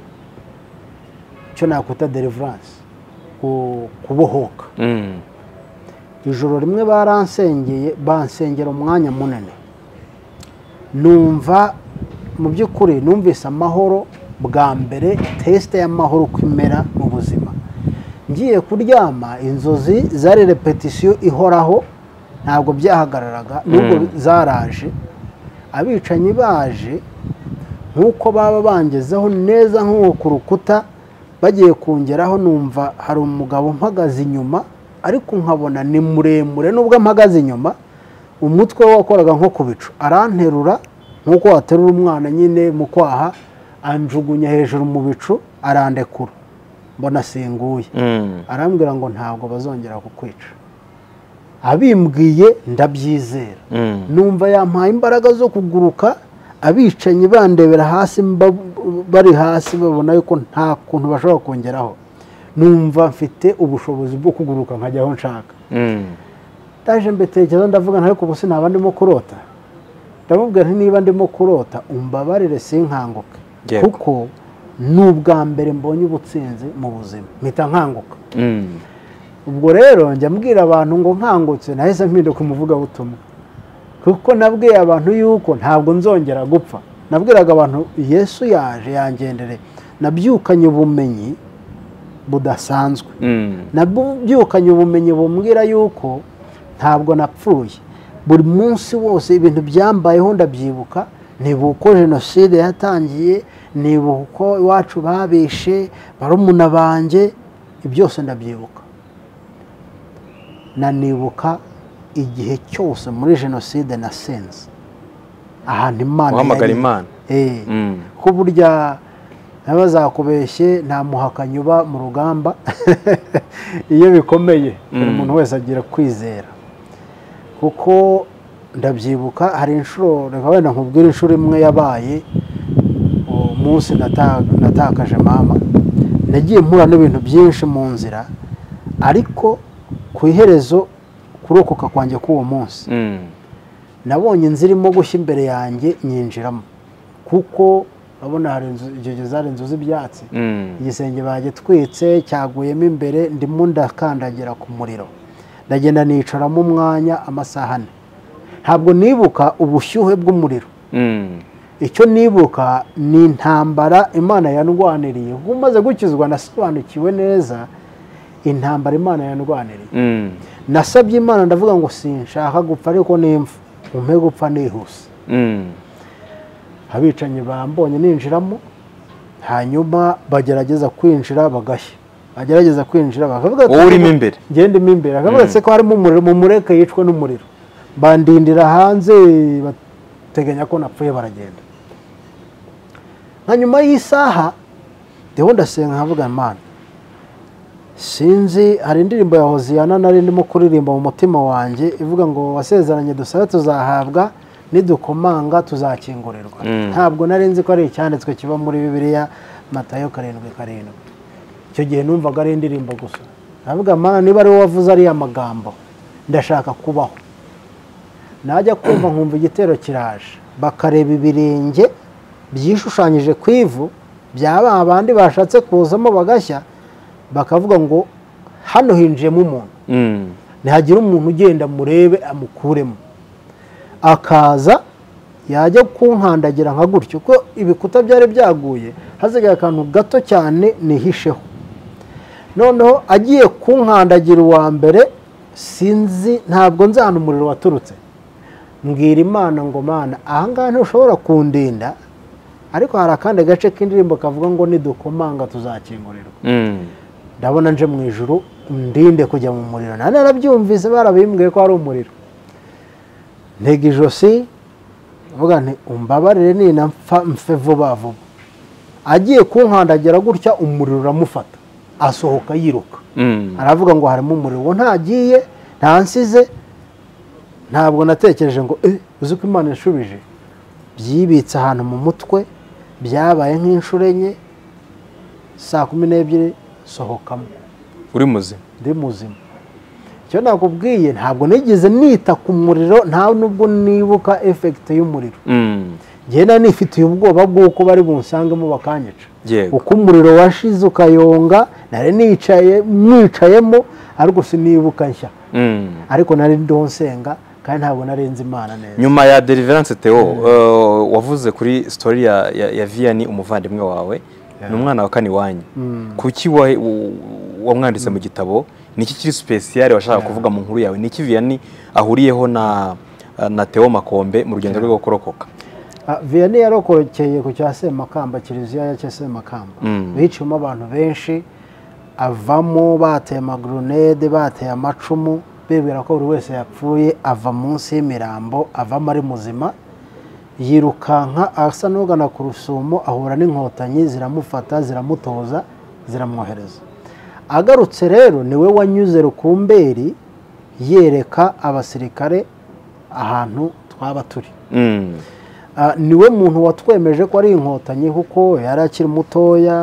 cyo nakwita deliverance, kubohoka. Ijoro rimwe baransengeye, bansengera umwanya munene, numva mu by'ukuri numvise amahoro bwa mbere, teste y'amahoro kwimera mu buzima. Ngiye kuryama, inzozi zari repetition ihoraho, ntabwo byahagararaga, nubwo zaraje. Abicanyi baje nkuko baba bangezeho neza nko ku rukuta, bagiye kungeraho, numva hari umugabo mpagaze inyuma, ariko nkabona ni muremure, nubwo mpagaze inyuma umutwe wakoraga nko ku bicu, aranterura nkuko waterura umwana nyine mu kwaha, anjugunya hejuru mu bicu, arandekura, mbona singuye. Arambwira ngo ntabwo bazongera kukwica. Abimbwiye ndabyizera, numva yampaye imbaraga zo kuguruka. Abicanyi bandebera hasi, bari hasi, babona yuko nta kuntu bashobora kongeraho, numva mfite ubushobozi bwo kuguruka nkajya aho nshaka. Ndaje mbetekereza, ndavuga ntariko ubu sinaba ndimo kurota. Ndamubwira nti niba ndimo kurota umbabarire sinkanguke, kuko n'ubwa mbere mbonye ubutsinzi mu buzima, mpita nkanguka. Ubwo rero njya mbwira abantu ngo nkangutse, nahise mpinduka umuvugabutumwa, kuko nabwiye abantu yuko ntabwo nzongera gupfa. Nabwiraga abantu Yesu yaje yangendere. Nabyukanye ubumenyi budasanzwe, nabyukanye ubumenyi bumbwira yuko ntabwo napfuye. Buri munsi wose ibintu byambayeho ndabyibuka, nibuka uko jenoside yatangiye, nibuka uko iwacu babishe barumuna banjye, byose ndabyibuka. Nanibuka igihe cyose muri jenoside nasenze, ahantu Imana uhamagara Imana. Ko burya ntibazakubeshye, nta muhakanyi uba mu rugamba. Iyo bikomeye buri muntu wese agira kwizera, kuko ndabyibuka hari inshuro, reka wenda nkubwire inshuro imwe yabaye umunsi natakaje mama. Nagiye mpura n'ibintu byinshi mu nzira, ariko ku iherezo kurokoka kwanjye k'uwo munsi, nabonye inzira irimo gushya imbere yanjye, nyinjiramo, kuko babona hari inzu, igihe zari inzu z'ibyatsi, igisenge bagitwitse cyaguyemo imbere, ndimo ndakandagira ku muriro, ndagenda nicaramo umwanya amasaha 4. Ntabwo nibuka ubushyuhe bw'umuriro, icyo nibuka ni intambara Imana yandwaniriye. Umaze gukizwa nasobanukiwe neza intambara Imana yandwaniriye. Nasabye Imana ndavuga ngo sinshaka gupfa, ariko nimfa umpe gupfa nihuse. Abicanyi bambonye ninjiramo, hanyuma bagerageza kwinjira bagashya, bagerageza kwinjira bakavuga ati urimo imbere, ngende imbere, akavuga se ko harimo umuriro, mu mureke yicwe n'umuriro. Bandindira hanze, bateganya ko napfuye, baragenda. Hanyuma y'isaha ndiho ndasenga, nkavuga Imana, sinzi, hari indirimbo ya Hoziyana nari ndimo kuririmba mu mutima wanjye ivuga ngo wasezeranye dusabe tuzahabwa, nidukomanga tuzakingurirwa. Ntabwo nari nzi ko ari icyanditswe kiba muri Bibiliya Matayo 7:7. Icyo gihe numvaga ari indirimbo gusa. Ndavuga Mana, niba ari wowe wavuze ariya magambo ndashaka kubaho. Najya kumva nkumva igitero kiraje, bakareba ibirenge byishushanyije ku ivu byaba abandi bashatse kuzamo bagashya, bakavuga ngo hano hinjiyemo umuntu. Ntihagira umuntu ugenda murebe amukuremo. Akaza yajya kunkandagira nka gutyo, ko ibikuta byari byaguye, hasigaye akantu gato cyane nihisheho. Noneho agiye kunkandagira uwa mbere, sinzi, ntabwo nzi ahantu umuriro waturutse. Mbwira Imana ngo Mana, ahangaha ntushobora kundinda, ariko hari akandi gace k'indirimbo kavuga ngo nidukomanga tuzakingurirwa. Ndabona nje mu ijuru ndinde kujya mu muriro. Nane narabyumvise barabimbwiye ko hari umuriro. Ntega ijosi vuga nti umbabarire nina mfe vuba vuba. Agiye kunkandagira gutya umuriro uramufata, asohoka yiruka. Aravuga ngo harimo umuriro. Ngo ntagiye, ntansize. Ntabwo natekereje ngo uzi ko Imana yashubije. Byibitse ahantu mu mutwe, byabaye nk'inshuro enye. 12:00 sohokamo. Uri muzima? Ndi muzima. Icyo nakubwiye, ntabwo nigeze nita ku muriro, nta nubwo nibuka effect y'umuriro. Genda nifitiye ubwoba bw'uko bari bunsangemo bakanyica. Uko umuriro washize ukayonga, nari nicayemo, ariko sinibuka nshya. Ariko nari ndonsenga kandi ntabwo narenze Imana neza. Nyuma ya Deliverance Theo, wavuze kuri story ya Vianney umuvandimwe wawe, n'umwana wa kane wanyu. Kuki wamwanditse mu gitabo? Niki kiri special washaka kuvuga mu nkuru yawe? Niki Vianney ahuriyeho na Theo Makombe mu rugendo rwo kurokoka? Vianney yarokokeye ku cya Semakamba, kiliziya ya Semakamba. Bicimo abantu benshi, avamo bateye amagrenade, bateye amacumu, bibwira ko buri wese yapfuye, ava munsi y'imirambo, avamo ari muzima. Yirukanka asa n'ugana ku Rusumo, ahura n'inkotanyi, ziramufata, ziramutoza, ziramwohereza. Agarutse rero niwe wanyuze Rukumberi yereka abasirikare ahantu twaba turi. Niwe muntu watwemeje ko ari inkotanyi, kuko yari akiri mutoya,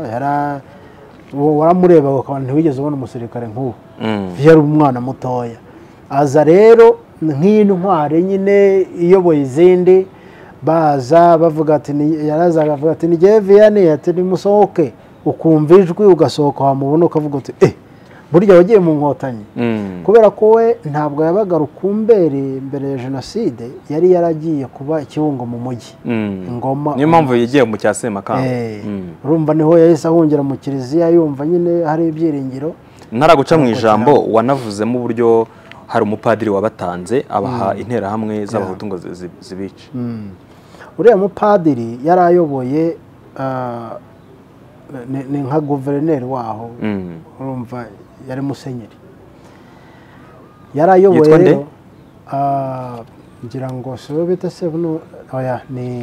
waramureba ukabona ntiwigeze ubona umusirikare nk'uwo. Yari umwana mutoya. Aza rero nk'intware nyine iyoboye izindi, baza bavuga ati, yarazaga avuga ati ni Vianney, ati nimusohoke. Ukumva ijwi ugasohoka wamubona ukavuga uti burya wagiye mu nkotanyi. Kubera ko we ntabwo yabaga Rukumberi mbere ya Jenoside, yari yaragiye kuba Ikibungo mu mujyi, Ingoma. Niyo mpamvu yagiye mu cya Semakamba. Urumva niho yahise ahungira mu kiliziya, yumva nyine hari ibyiringiro. Ntaraguca mu ijambo, wanavuzemo uburyo hari umupadiri wabatanze abaha interahamwe z'abahutu ngo zibice. Uriya mupadiri yari ayoboye ni nka guverineri waho. Urumva yari musenyeri. Yari ayoboye rero, ngira ngo siwe bita se oya,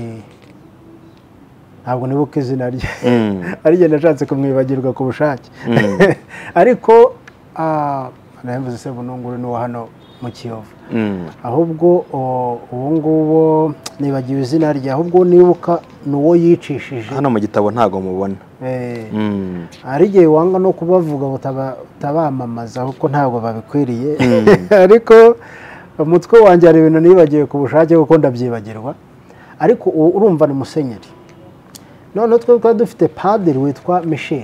ntabwo nibuka izina rye. Ariko nashatse kumwibagirwa ku bushake. Ariko navuze se bununguru ni wa hano mu Kiyovu. Ahubwo ubu ngubu nibagiwe izina rye, ahubwo nibuka nuwo yicishije. Hano mu gitabo ntago mubona. Ari igihe wanga no kubavuga utabamamaza kuko ntabwo babikwiriye. Ariko umutwe wanjye hari ibintu nibagiwe ku bushake kuko ndabyibagirwa. Ariko urumva ni musenyeri. None twari dufite padiri witwa Michel.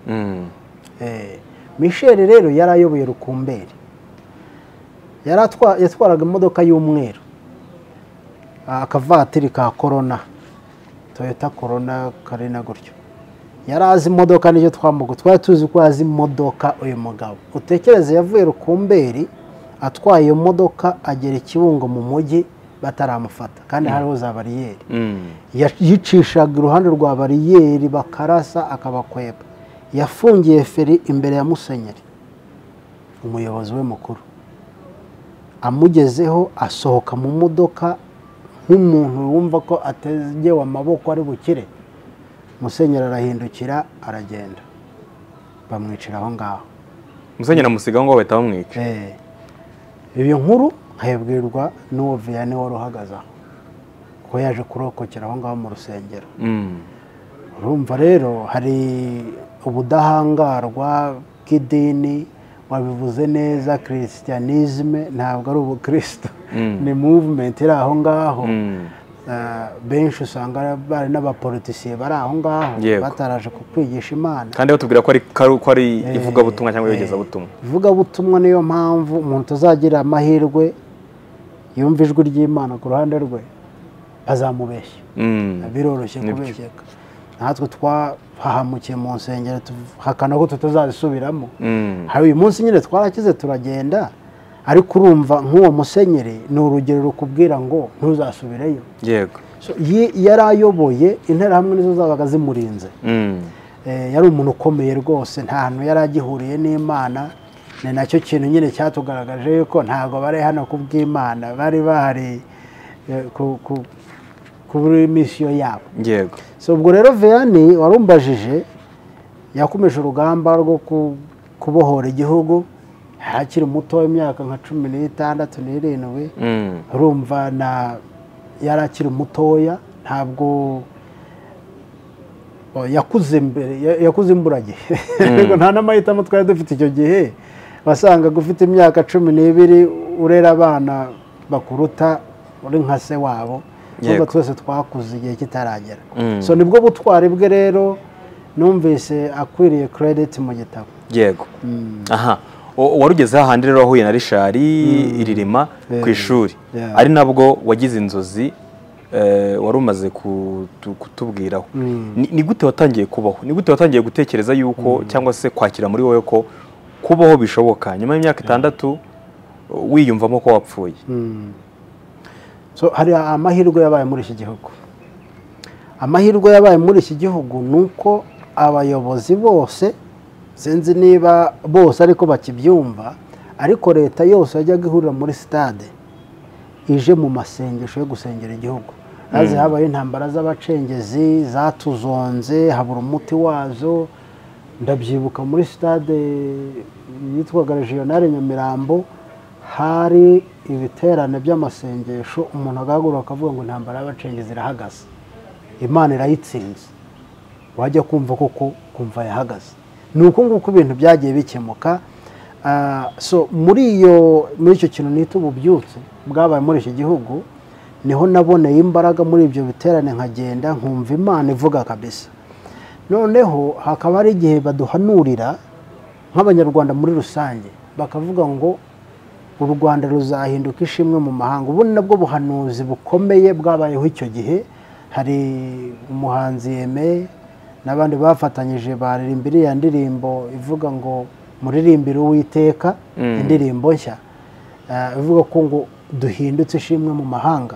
Michel rero yari ayoboye Rukumberi. Yatwaraga imodoka y'umweru, akavatiri ka Corona, Toyota Corona karina gutyo. Yari azi imodoka, nicyo twamugo twari tuzi ko azi imodoka. Uyu mugabo utekereze yavuye Rukumberi atwaye iyo modoka agera Ikibungo mu mujyi bataramufata, kandi hariho za bariyeri. Yicishaga iruhande rwa bariyeri bakarasa akabakweba. Yafungiye feri imbere ya Musenyeri, umuyobozi we mukuru. Amugezeho asohoka mu modoka nk'umuntu wumva ko ategewe amaboko ari bukire. Musenyeri arahindukira aragenda, bamwicira aho ngaho. Musenyeri amusiga ngo bahita bamwica. Iyo nkuru nkayibwirwa n'uwo Vianney wari uhagaze aho. ko yaje kurokokera aho ngaho mu rusengero. Urumva rero hari ubudahangarwa bw'idini, wabivuze neza, christianisme ntabwo ari ubukristo, ni movement iri aho ngaho. Benshi usanga bari n'abapolitisiye bari aho ngaho bataraje kukwigisha Imana, kandi batubwira ko ari ivugabutumwa cyangwa iyogezabutumwa. Ivugabutumwa niyo mpamvu umuntu uzagira amahirwe yumva ijwi ry'Imana ku ruhande rwe azamubeshya. Biroroshye kubeshyeka. Natwe twahahamukiye mu nsengero tuhakana ko tutazazisubiramo. Hari uyu munsi nyine twarakize turagenda, ariko urumva nk'uwo musenyeri ni urugero rukubwira ngo ntuzasubireyo. Yego. Yari ayoboye interahamwe nizo zabaga zimurinze. Yari umuntu ukomeye rwose, nta hantu yari agihuriye n'Imana. Ni nacyo kintu nyine cyatugaragaje yuko ntabwo bari hano kubw'Imana, bari bahari kuri misiyo yabo. Yego. So ubwo rero Vianney warumbajije yakomeje urugamba rwo kubohora igihugu, hakiri muto w'imyaka nka 16 17. Urumva yari akiri mutoya, ntabwo yakuze imburagihe. Nta n'amahitamo twari dufite icyo gihe, wasangaga ufite imyaka 12 urera abana bakuruta uri nka se wabo. Nubwo twese twakuze igihe kitaragera. So nibwo butwari bwe rero numvise akwiriye credit mu gitabo. Yego. Aha. Warugeze hahandi rero wahuye na Richard Iririma ku ishuri, ari nabwo wagize inzozi wari umaze kutubwiraho. Ni gute watangiye kubaho? Ni gute watangiye gutekereza yuko cyangwa se kwakira muri wowe ko kubaho bishoboka nyuma y'imyaka 6 wiyumvamo ko wapfuye? So hari amahirwe yabaye muri iki gihugu. Amahirwe yabaye muri iki gihugu nuko abayobozi bose, sinzi niba bose ariko bakibyumva, ariko leta yose yajyaga ihurira muri stade ije mu masengesho yo gusengera igihugu. Haze habaye intambara z'abacengezi zatuzonze, habura umuti wazo. Ndabyibuka muri stade yitwaga Regional Nyamirambo hari ibiterane by'amasengesho, umuntu agahaguruka akavuga ngo intambara y'abacengezi irahagaze, Imana irayitsinze. Wajya kumva koko kumva yahagaze. Nuko nguko ibintu byagiye bikemuka. So muri icyo kintu nita ububyutse bwabaye muri iki gihugu, niho naboneye imbaraga muri ibyo biterane, nkagenda nkumva Imana ivuga kabisa. Noneho hakaba hari igihe baduhanurira nk'abanyarwanda muri rusange, bakavuga ngo u Rwanda ruzahinduka ishimwe mu mahanga. Ubu nabwo buhanuzi bukomeye bwabayeho icyo gihe. Hari umuhanzi Aime n'abandi bafatanyije baririmbira iriya ndirimbo ivuga ngo muririmbire Uwiteka, indirimbo nshya ivuga ko ngo duhindutse ishimwe mu mahanga.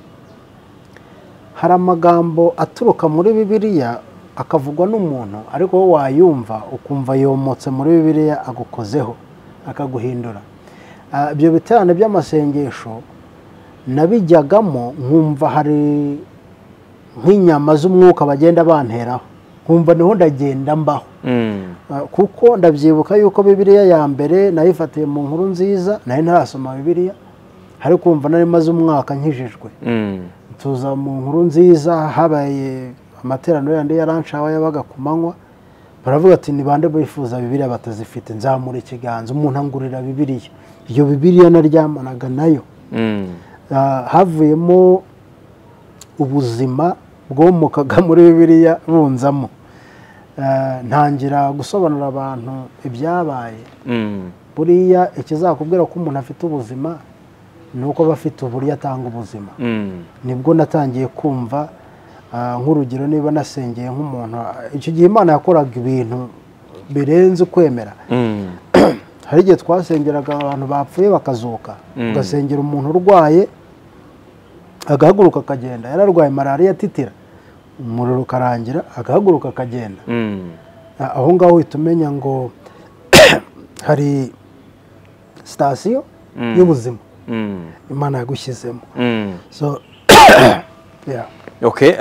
Hari amagambo aturuka muri Bibiliya akavugwa n'umuntu, ariko wowe wayumva ukumva yomotse muri Bibiliya agukozeho akaguhindura. Ibyo biterane by'amasengesho nabijyagamo nkumva hari nk'inyama z'umwuka bagenda banteraho, nkumva niho ndagenda mbaho. Kuko ndabyibuka yuko Bibiliya ya mbere nayifatiye mu Nkuru Nziza, nari ntarasoma Bibiliya, hari kumva nari maze umwaka nkijijwe. Tuza mu Nkuru Nziza, habaye amateraniro yandi yaranshawa yabaga ku manywa, baravuga ati ni bande bifuza Bibiliya batazifite, nzamura ikiganza, umuntu angurira Bibiliya. Iyo Bibiliya naryamanaga nayo. Havuyemo ubuzima bwomokaga muri Bibiliya bunzamo. Ntangira gusobanura abantu ibyabaye. Buriya ikizakubwira ko umuntu afite ubuzima nuko bafite uburyo atanga ubuzima. Nibwo natangiye kumva, nk'urugero niba nasengeye nk'umuntu, icyo gihe Imana yakoraga ibintu birenze ukwemera. Hari igihe twasengeraga abantu bapfuye bakazuka, ugasengera umuntu urwaye agahaguruka akagenda, yararwaye malariya atitira, umuriro ukarangira agahaguruka akagenda. Aho ngaho uhita umenya ngo hari sitasiyo y'ubuzima Imana yagushyizemo. So yeah. Okay,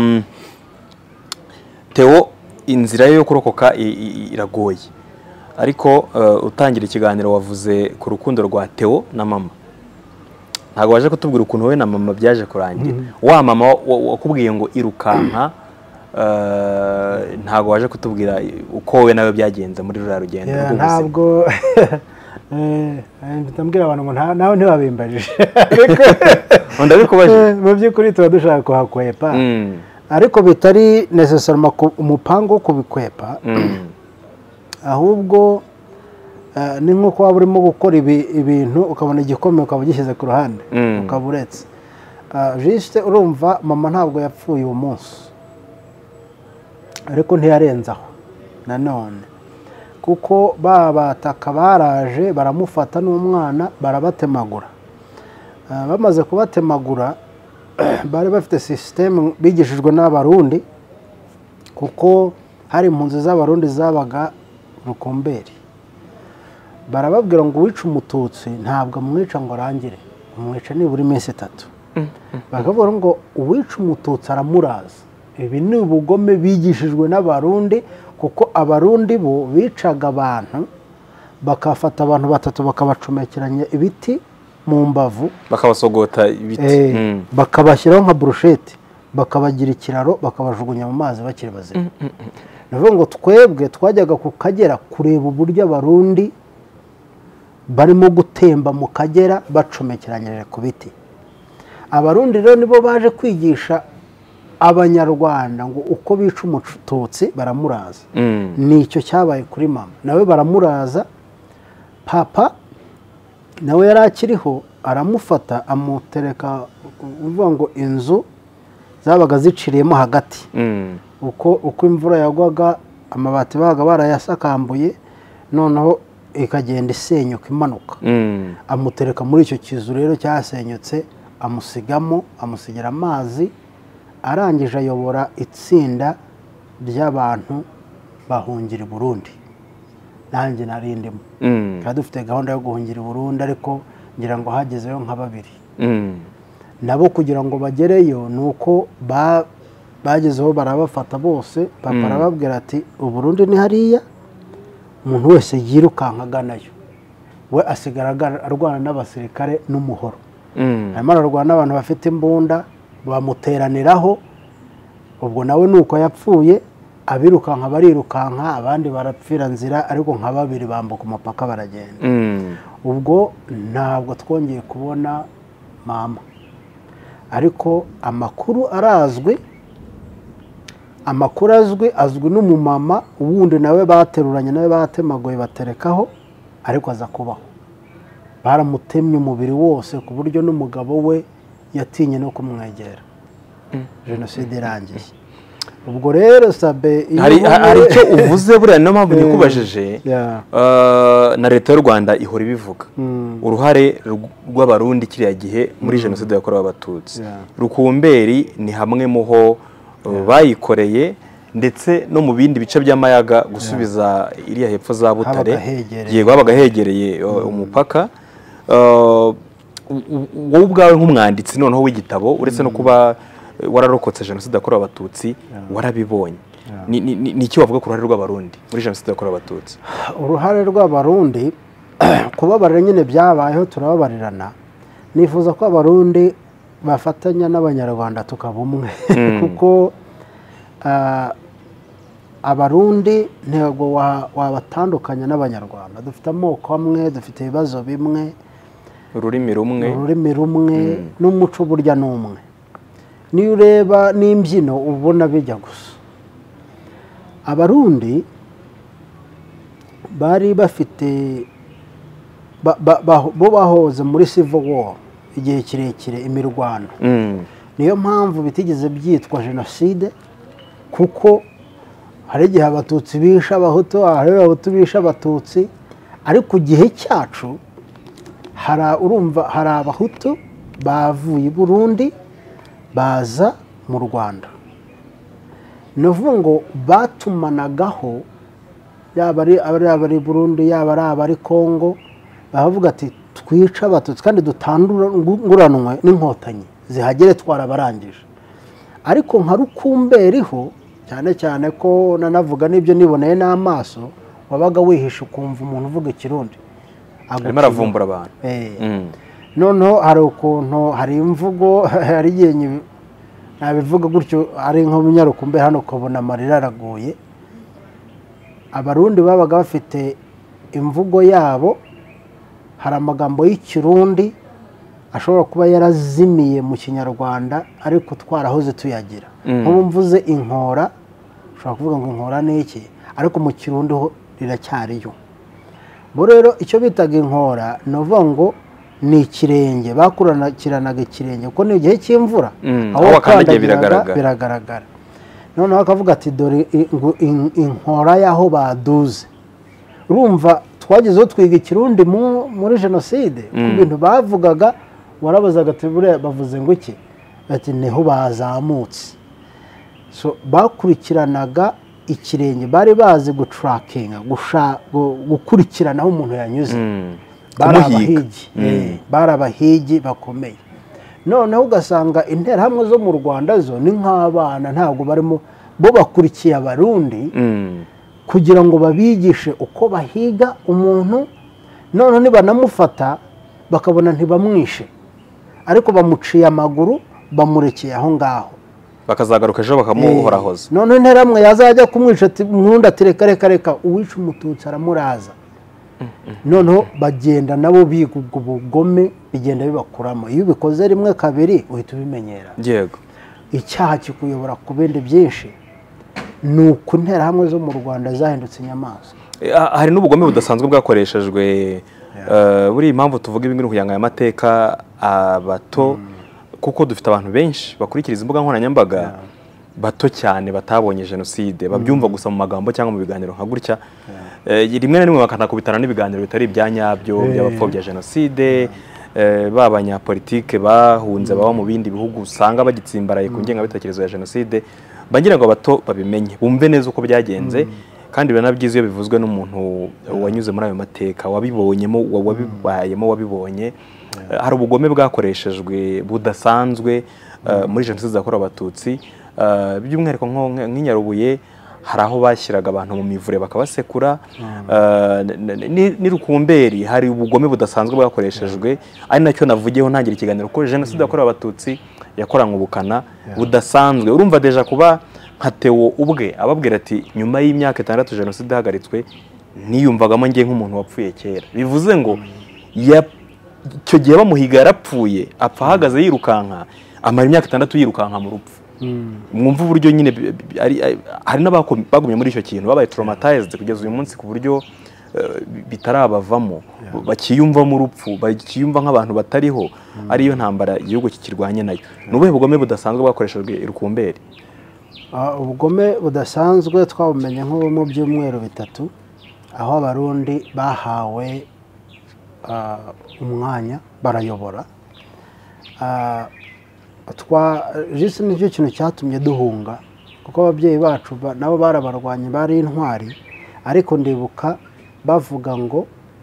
Theo, inzira yo kurokoka iragoye, ariko utangira ikiganiro wavuze ku rukundo rwa Theo na mama. ntabwo waje kutubwira ukuntu wowe na mama byaje kurangira. Wa mama wakubwiye ngo irukanka, ntabwo waje kutubwira uko wowe nawe byagenze muri ruriya rugendo rw'ubuzima. Ntabwo ndambwira abantu ngo nawe ntibabimbajije, ndabikubaje. mu by'ukuri tuba dushaka kuhakwepa, ariko bitari necessarily umupango wo kubikwepa, ahubwo ni nk'uko waba urimo gukora ibintu ukabona igikomeye ukaba ugishyize ku ruhande ukaba uretse. Juste urumva mama ntabwo yapfuye uwo munsi, ariko ntiyarenzaho nanone, kuko bataka baraje baramufata n'umwana barabatemagura. Bamaze kubatemagura bari bafite sisiteme bigishijwe n'abarundi, kuko hari impunzi z'abarundi zabaga Rukumberi. Barababwira ngo uwica umututsi ntabwo amwica ngo arangire, umwica nibura iminsi 3. Bakavuga ngo uwica umututsi aramuraza. Ibi ni ubugome bigishijwe n'abarundi, kuko abarundi bo bicaga abantu bakafata abantu 3 bakabacomekeranya ibiti mu mbavu, bakabasogota ibiti, bakabashyiraho nka brushete, bakabagira ikiraro, bakabajugunya mu mazi bakiri bazima. Navuga ngo twebwe twajyaga ku Kagera kureba uburyo abarundi barimo gutemba mu Kagera bacomekeranyije ku biti. Abarundi rero nibo baje kwigisha abanyarwanda ngo uko bica umututsi baramuraza. Nicyo cyabaye kuri mama, nawe baramuraza. Papa nawe yari akiriho, aramufata amutereka, uvuga ngo inzu zabaga ziciriyemo hagati, uko imvura yagwaga amabati baga barayasakambuye, noneho ikagenda isenyuka imanuka. Amutereka muri icyo kizu rero cyasenyutse, amusigamo, amusigira amazi. Arangije ayobora itsinda ry'abantu bahungira i Burundi. Nanjye narindimo, kandi dufite gahunda yo guhungira i Burundi, ariko ngira ngo hagezeyo nka 2. Nabo kugira ngo bagereyo nuko bagezeho barabafata bose. Papa arababwira ati Uburundi ni hariya, umuntu wese yirukanka aganayo. We asigara arwana n'abasirikare n'umuhoro, arimo ararwana n'abantu bafite imbunda, bamuteraniraho. Ubwo nawe nuko yapfuye, abirukanka barirukanka, abandi barapfira nzira, ariko nka 2 bambuka umupaka baragenda. Ubwo ntabwo twongeye kubona mama, ariko amakuru arazwi, azwi n'umumama wundi nawe bateruranye, nawe batemagoye baterekaho, ariko aza kubaho. Baramutemye umubiri wose ku buryo n'umugabo we yatinye no kumwegera. Jenoside irangiye. Ubwo rero Sabe, hari icyo uvuze buriya, niyo mpamvu nikubajije. Na leta y'u Rwanda ihora ibivuga uruhare rw'abarundi kiriya gihe muri jenoside yakorewe abatutsi. Rukumberi ni hamwe muho bayikoreye, ndetse no mu bindi bice by'amayaga gusubiza iriya hepfo za Butare, yego habaga hegereye umupaka. Wowe ubwawe nk'umwanditsi noneho w'igitabo, uretse no kuba wararokotse jenoside yakorewe abatutsi, warabibonye. Ni iki wavuga ku ruhare rw'abarundi muri jenoside yakorewe abatutsi? Uruhare rw'abarundi kubabarira nyine byabayeho, turababarirana. Nifuza ko abarundi bafatanya n'abanyarwanda tukaba umwe, kuko abarundi ntabwo wabatandukanya n'abanyarwanda. Dufite amoko amwe, dufite ibibazo bimwe, ururimi rumwe, n'umuco burya n'umwe. Niyo ureba n'imbyino ubona bijya gusa. Abarundi bari bafite bo bahoze muri civil war igihe kirekire, imirwano. Niyo mpamvu bitigeze byitwa jenoside, kuko hari igihe abatutsi bisha abahutu, hari abahutu bisha abatutsi, ariko igihe cyacu urumva hari abahutu bavuye i Burundi baza mu Rwanda. Nuvuga ngo batumanagaho, yaba ari Burundi, yaba ari abari Kongo, bavuga ati twica abatutsi kandi dutanguranwe n'inkotanyi zihagere twarabarangije. Ariko nka Rukumberiho, cyane cyane ko nanavuga n'ibyo niboneye n'amaso, wabaga wihisha ukumva umuntu uvuga ikirundi arimo aravumbura abantu. noneho hari ukuntu hari imvugo hari igihe nabivuga gutyo ari nk'umunyarukumbe hano ukabona amarira araguye. Abarundi babaga bafite imvugo yabo, hari amagambo y'ikirundi ashobora kuba yarazimiye mu kinyarwanda ariko twarahoze tuyagira. nk'ubu mvuze inkora ushobora kuvuga ngo inkora ni iki, ariko mu kirundi ho riracyariyo. bo rero icyo bitaga inkora ni ukuvuga ngo ni ikirenge, bakuranakiranaga ikirenge kuko ni igihe cy'imvura aho wakandagiye biragaragara. noneho akavuga ati dore inkora y'aho baduze. urumva twagezeho twiga ikirundi muri jenoside ku bintu bavugaga, warabazaga ati buriya bavuze ngo iki, ati niho bazamutse. so bakurikiranaga ikirenge, bari bazi guturakinga, gukurikirana aho umuntu yanyuze. bari abahigi bakomeye. noneho ugasanga interahamwe zo mu Rwanda zo ni nk'abana, ntabwo barimo, bo bakurikiye abarundi kugira ngo babigishe uko bahiga umuntu. noneho nibanamufata bakabona ntibamwishe, ariko bamuciye amaguru, bamurekeye aho ngaho, bakazagaruka ejo bakamuhorahoza. noneho interahamwe yazajya kumwica ati mwundi ati reka uwica umututsi aramuraza. noneho bagenda nabo biga ubwo bugome, bigenda bibakuramo. iyo ubikoze rimwe kabiri uhita ubimenyera. yego, icyaha kikuyobora ku bindi byinshi. ni uko interahamwe zo mu Rwanda zahindutse inyamaswa. hari n'ubugome budasanzwe bwakoreshejwe. buriya impamvu tuvuga ibi ngibi kugira ngo aya mateka abato, kuko dufite abantu benshi bakurikiriza imbuga nkoranyambaga bato cyane batabonye jenoside, babyumva gusa mu magambo cyangwa mu biganiro nka gutya. rimwe na rimwe bakanakubitana n'ibiganiro bitari ibya nyabyo by'abapfobya jenoside. b'abanyapolitike bahunze baba mu bindi bihugu usanga bagitsimbaraye ku ngengabitekerezo ya jenoside. bagira ngo abato babimenye, bumve neza uko byagenze, kandi biranabyiza iyo bivuzwe n'umuntu wanyuze muri ayo mateka, wabibonyemo, wabibayemo, wabibonye. hari ubugome bwakoreshejwe budasanzwe muri jenoside zakorewe Abatutsi, by'umwihariko nk'Inyarubuye. hari aho bashyiraga abantu mu mivure bakabasekura. ni Rukumberi hari ubugome budasanzwe bwakoreshejwe, ari nacyo navugiyeho ntangira ikiganiro ko jenoside yakorewe Abatutsi yakoranywe ubukana budasanzwe. urumva deja kuba nka Theo ubwe ababwira ati nyuma y'imyaka 6 jenoside ihagaritswe niyumvagamo ngiye nk'umuntu wapfuye kera, bivuze ngo icyo gihe bamuhiga yarapfuye, apfa ahagaze yirukanka, amara imyaka 6 yirukanka mu rupfu. mwumva uburyo nyine hari n'abagumye muri icyo kintu, babaye traumatized kugeza uyu munsi ku buryo bitarabavamo, bakiyumvamo urupfu, bakiyumva nk'abantu batariho. ariyo ntambara igihugu kikirwanye nayo. ni ubuhe bugome budasanzwe bwakoreshejwe Rukumberi? ubugome budasanzwe twabumenye nko mu byumweru 3 aho abarundi bahawe umwanya barayobora. jisi nicyo kintu cyatumye duhunga, kuko ababyeyi bacu nabo barabarwanye, bari intwari. ariko ndibuka bavuga ngo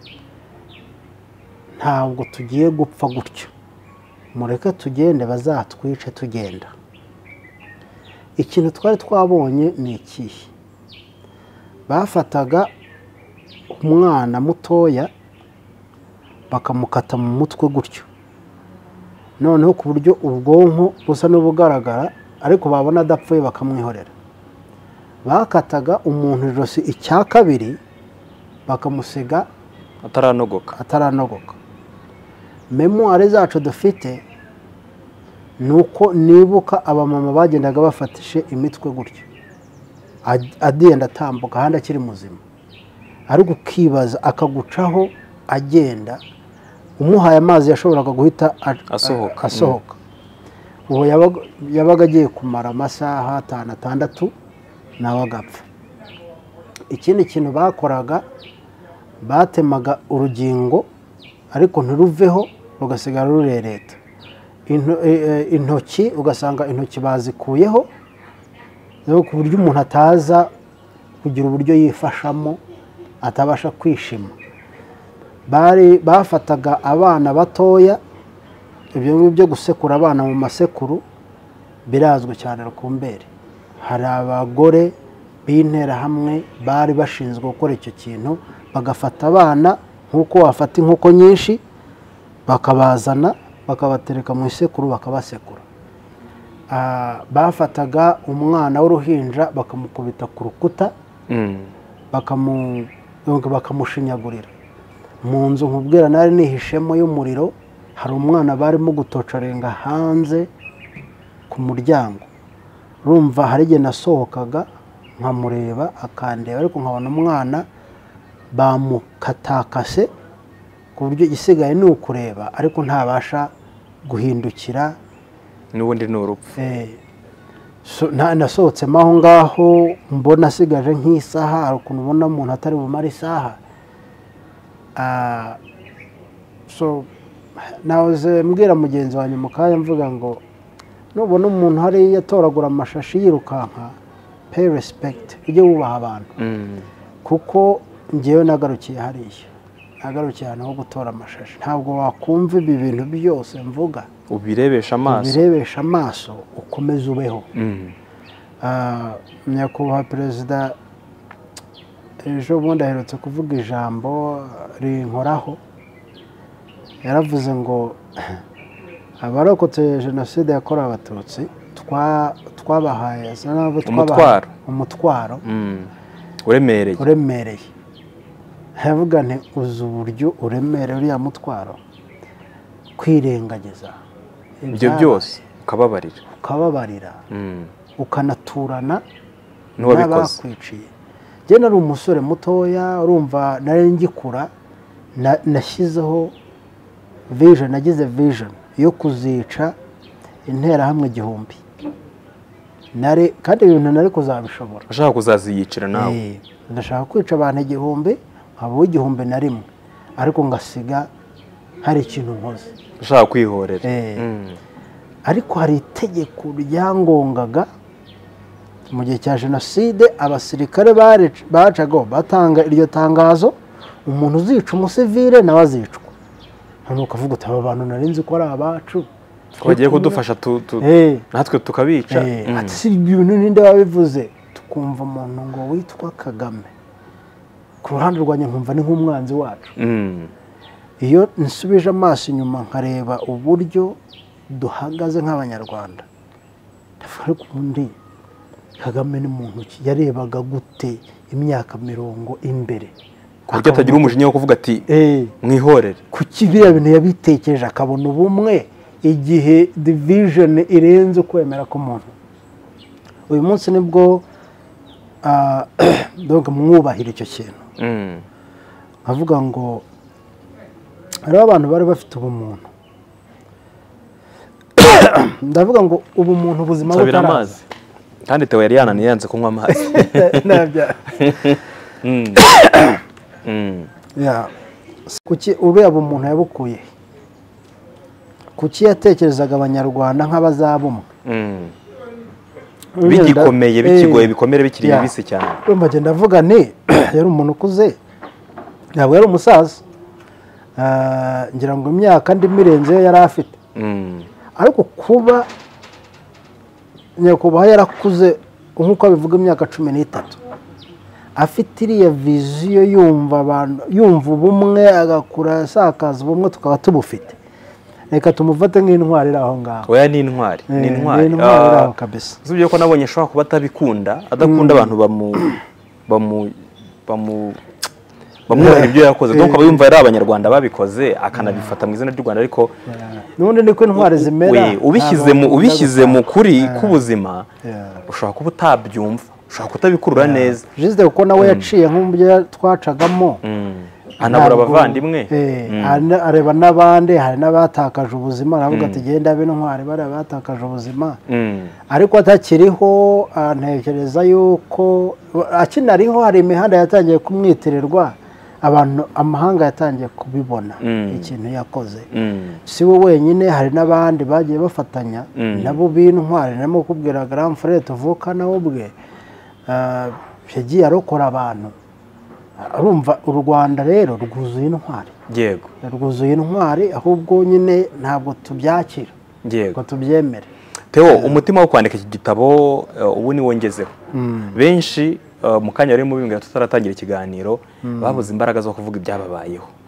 ntabwo tugiye gupfa gutyo, mureke tugende, bazatwice tugenda. ikintu twari twabonye ni ikihe? bafataga umwana mutoya bakamukata mu mutwe gutyo, noneho ku buryo ubwonko busa n'ubugaragara, ariko babona adapfuye bakamwihorera. bakataga umuntu ijosi icya kabiri bakamusiga ataranogoka. memoire zacu dufite ni uko nibuka abamama bagendaga bafatishe imitwe gutyo, agenda atambuka ahandi akiri muzima, ariko ukibaza akagucaho agenda, umuhaye amazi yashoboraga guhita asohoka. uwo yabaga agiye kumara amasaha 5-6 nawe agapfa. ikindi kintu bakoraga, batemaga urugingo ariko ntiruveho, rugasigara rurereta. intoki ugasanga intoki bazikuyeho, ku buryo umuntu ataza kugira uburyo yifashamo, atabasha kwishima. bafataga abana batoya, ibyo ngibyo byo gusekura abana mu masekuru birazwi cyane Rukumberi. hari abagore b'interahamwe bari bashinzwe gukora icyo kintu, bagafata abana nk'uko wafata inkoko nyinshi bakabazana bakabatereka mu isekuru bakabasekura. Bafataga umwana w'uruhinja bakamukubita ku rukuta bakamushinyagurira mu nzu. Nkubwira nari nihishemo y'umuriro, hari umwana barimo gutocarenga hanze ku muryango. Urumva hari igihe nasohokaga nkamureba akandeba, ariko nkabona umwana bamukatakase ku buryo igisigaye ni ukureba, ariko ntabasha guhindukira, n'ubundi ni urupfu. Nasohotsemo aho ngaho mbona asigaje nk'isaha, hari ukuntu ubona umuntu atari bumare isaha. Nahoze mbwira mugenzi wanjye mu kanya mvuga ngo nubona umuntu hariya atoragura amashashi yirukanka, pay respect, ujye wubaha abantu. Kuko ngewe nagarukiye hariya, nagarukiye ahantu ho gutora amashashi. Ntabwo wakumva ibi bintu byose mvuga, ubirebesha amaso ukomeze ubeho. Nyakubahwa Perezida ejo bundi aherutse kuvuga ijambo rinkoraho, yaravuze ngo abarokotse jenoside yakorewe abatutsi twabahaye umutwaro uremereye. Havuga nti uzi uburyo uremereye uriya mutwaro, kwirengagiza ibyo byose ukababarira ukanaturana n'abakwiciye. Njye nari umusore mutoya, urumva nari ngikura, nashyizeho vision, nagize vision yo kuzica interahamwe 1000. Kandi ibintu nari kuzabishobora. Ushaka kuzaziyicira nawe? Ndashaka kwica abantu 1000, nkaba 1001, ariko ngasiga hari ikintu nkoze. Ushaka kwihorera? Ariko hari itegeko ryangongaga mu gihe cya jenoside, abasirikare bacaga batanga iryo tangazo, umuntu uzica umusivile nawe azicwa. Hano ukavuga uti aba bantu nari nzi ko ari abacu, bagiye kudufasha natwe tukabica. Ati si ibintu ninde wabivuze? Tukumva umuntu ngo witwa Kagame ku ruhande rwanjye, nkumva ni nk'umwanzi wacu. Iyo nsubije amaso inyuma nkareba uburyo duhagaze nk'abanyarwanda, ndavuga undi Kagame ni muntu yarebaga gute imyaka 20 imbere, ku buryo atagira umujinya wo kuvuga ati mwihorere? Kuki biriya bintu yabitekereje akabona ubumwe igihe division irenze kwemera ko umuntu. Uyu munsi nibwo donc mwubahira icyo kintu. Nkavuga ngo hari abantu bari bafite ubumuntu. Ndavuga ngo ubumuntu ubuzima butaraza. Kandi Theo yari yananiyanze kunywa amazi. Kuki uriya bumuntu yabukuye? Kuki yatekerezaga abanyarwanda nk'abazabumwe? Bigikomeye, bikigoye, bikomere bikiri bibisi cyane. Urumva genda ndavuga ni yari umuntu ukuze, ntabwo yari umusaza. Ngira ngo imyaka ndi mirenze yari afite. Ariko kuba nyakubahwa yarakuze nk'uko bivuga imyaka 13, afite iriya viziyo, yumva abantu, yumva ubumwe, agakura asakaza ubumwe, tukaba tubufite. Reka tumufate nk'intwari aho ngaho. Oya ni intwari, ni intwari aho kabisa. Uzubye ko nabonye ashobora kuba atabikunda, adakunda abantu bamwubaha ibyo yakoze. Donc aba yumva ari abanyarwanda babikoze, akanabifata mu izina ry'u Rwanda. Ariko nubundi niko intwari zimera. Ubishyize mu kuri k'ubuzima, ushobora kuba utabyumva, ushobora kutabikurura neza. Juste kuko nawe yaciye nk'umubye twacagamo, anabura abavandimwe, areba n'abandi, hari n'abatakaje ubuzima, aravuga ati genda abe intwari bari abatakaje ubuzima. Ariko atakiriho, ntekereza yuko akinariho hari imihanda yatangiye kumwitirirwa, abantu amahanga yatangiye kubibona ikintu yakoze. Si we wenyine, hari n'abandi bagiye bafatanya nabo b'intwari. Narimo kubwira Grand Frère tuvuka nawe ubwe yagiye arokora abantu. Urumva u Rwanda rero rwuzuye intwari. Yego, rwuzuye intwari, ahubwo nyine ntabwo tubyakira, ngo tubyemere. Theo, umutima wo kwandika iki gitabo ubu ni wongezeho. Benshi mu kanya rero mu bintu tutaratangira ikiganiro babuze imbaraga zo kuvuga ibyababayeho.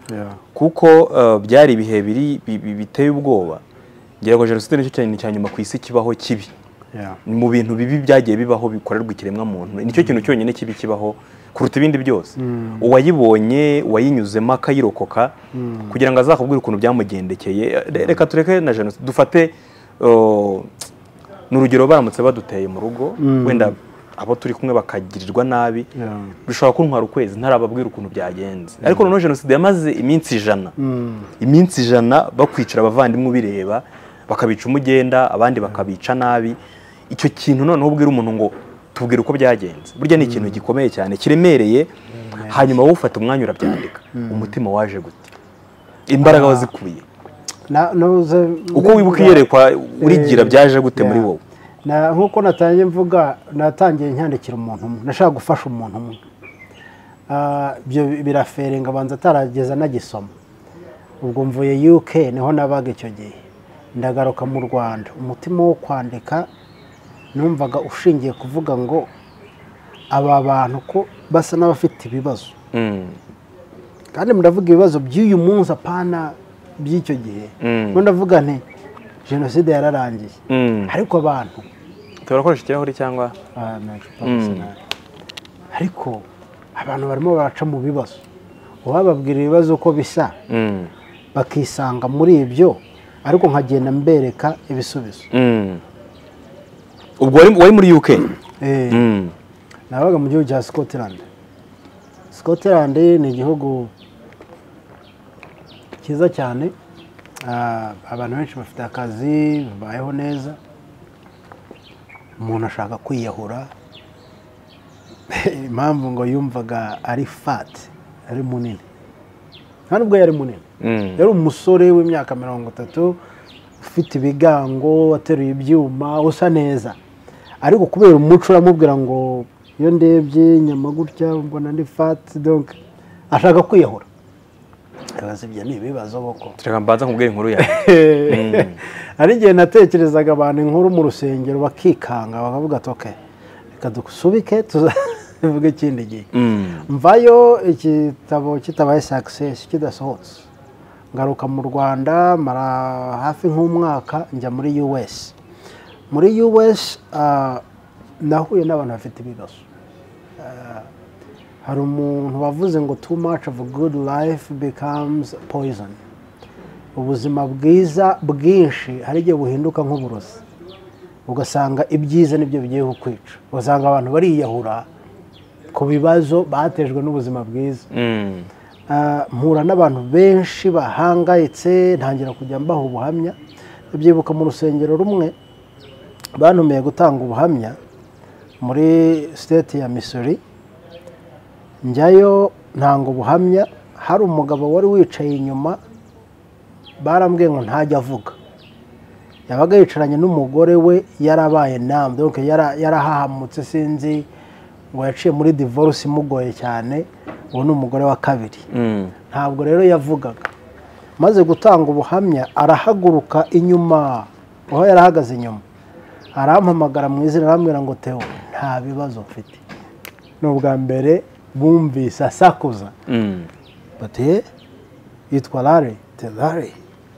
kuko byari ibihe biteye ubwoba. ngira ngo jenoside nicyo kintu cya nyuma ku isi kibaho kibi, mu bintu bibi byagiye bibaho bikorerwa ikiremwa muntu, nicyo kintu cyonyine kibi kibaho kuruta ibindi byose. Uwayibonye uwayinyuzemo akayirokoka kugira ngo azakubwire ukuntu byamugendekeye. Reka tureke na jenoside, dufate n'urugero baramutse baduteye mu rugo, wenda abo turi kumwe bakagirirwa nabi, bishobora kuntwara ukwezi ntarababwira ukuntu byagenze. Ariko noneho jenoside yamaze iminsi 100 bakwicira abavandimwe ubireba, bakabica umugenda, abandi bakabica nabi. Icyo kintu noneho ubwira umuntu ngo tubwire uko byagenze, burya ni ikintu gikomeye cyane kiremereye. Hanyuma wowe ufata umwanya urabyandika, umutima waje gute, imbaraga wazikuye, uko wibuka iyerekwa urigira byaje gute muri wowe? Nkuko natangiye mvuga, natangiye nyandikira umuntu umwe, nashaka gufasha umuntu umwe. Ibyo biraferenga banza atarageza nagisoma. Ubwo mvuye UK niho nabaga icyo gihe, ndagaruka mu Rwanda. Umutima wo kwandika numvaga ushingiye kuvuga ngo aba bantu ko basa n'abafite ibibazo, kandi ndavuga ibibazo by'uyu munsi apana by'icyo gihe. Ndavuga nti jenoside yararangiye, ariko abantu turakoresha ikirahuri cyangwa ariko abantu barimo baraca mu bibazo, wababwira ibibazo ko bisa bakisanga muri ibyo, ariko nkagenda mbereka ibisubizo. Ubwo wari muri UK? Nabaga mu gihugu cya Scotland. Scotland ni igihugu cyiza cyane, abantu benshi bafite akazi, babayeho neza. Umuntu ashaka kwiyahura, impamvu ngo yumvaga ari fat, ari munini. Nta nubwo yari munini, yari umusore w'imyaka 30, ufite ibigango, ateruye ibyuma, usa neza. Ariko kubera umuco uramubwira ngo iyo ndebye inyama gutya mbona ndi fat, donc ashaka kwiyahura. Ibyo ni ibibazo boko. Tureka mbanza nkubwira inkuru yawe. Ari igihe natekerezaga abantu inkuru mu rusengero bakikanga, bakavuga ati okay, reka dusubike tuzavuge ikindi gihe. Mvayo igitabo kitabaye success, kidasohotse. Ngaruka mu Rwanda mara hafi nk'umwaka, njya muri US. Muri US nahuye n'abantu bafite ibibazo. Hari umuntu wavuze ngo too much of a good life becomes poison. Ubuzima bwiza bwinshi hari igihe buhinduka nk'uburozi, ugasanga ibyiza nibyo bigiye kukwica. Ugasanga abantu bariyahura ku bibazo batejwe n'ubuzima bwiza. Mpura n'abantu benshi bahangayitse, ntangira kujya mbaho ubuhamya. Byibuka mu rusengero rumwe bantumiye gutanga ubuhamya muri state ya Missouri. Njyayo ntanga ubuhamya, hari umugabo wari wicaye inyuma, barambwiye ngo ntajya avuga. Yabaga yicaranye n'umugore we, yarabaye nawe, donc yarahahamutse, sinzi ngo yaciye muri divorce imugoye cyane. Uwo ni umugore wa kabiri. Ntabwo rero yavugaga. Maze gutanga ubuhamya arahaguruka inyuma, aho yarahagaze inyuma, arampamagara mu izina, arambwira ngo Theo, nta bibazo mfite. N'ubwa mbere bumvise asakuza. Bati yitwa Larry. Larry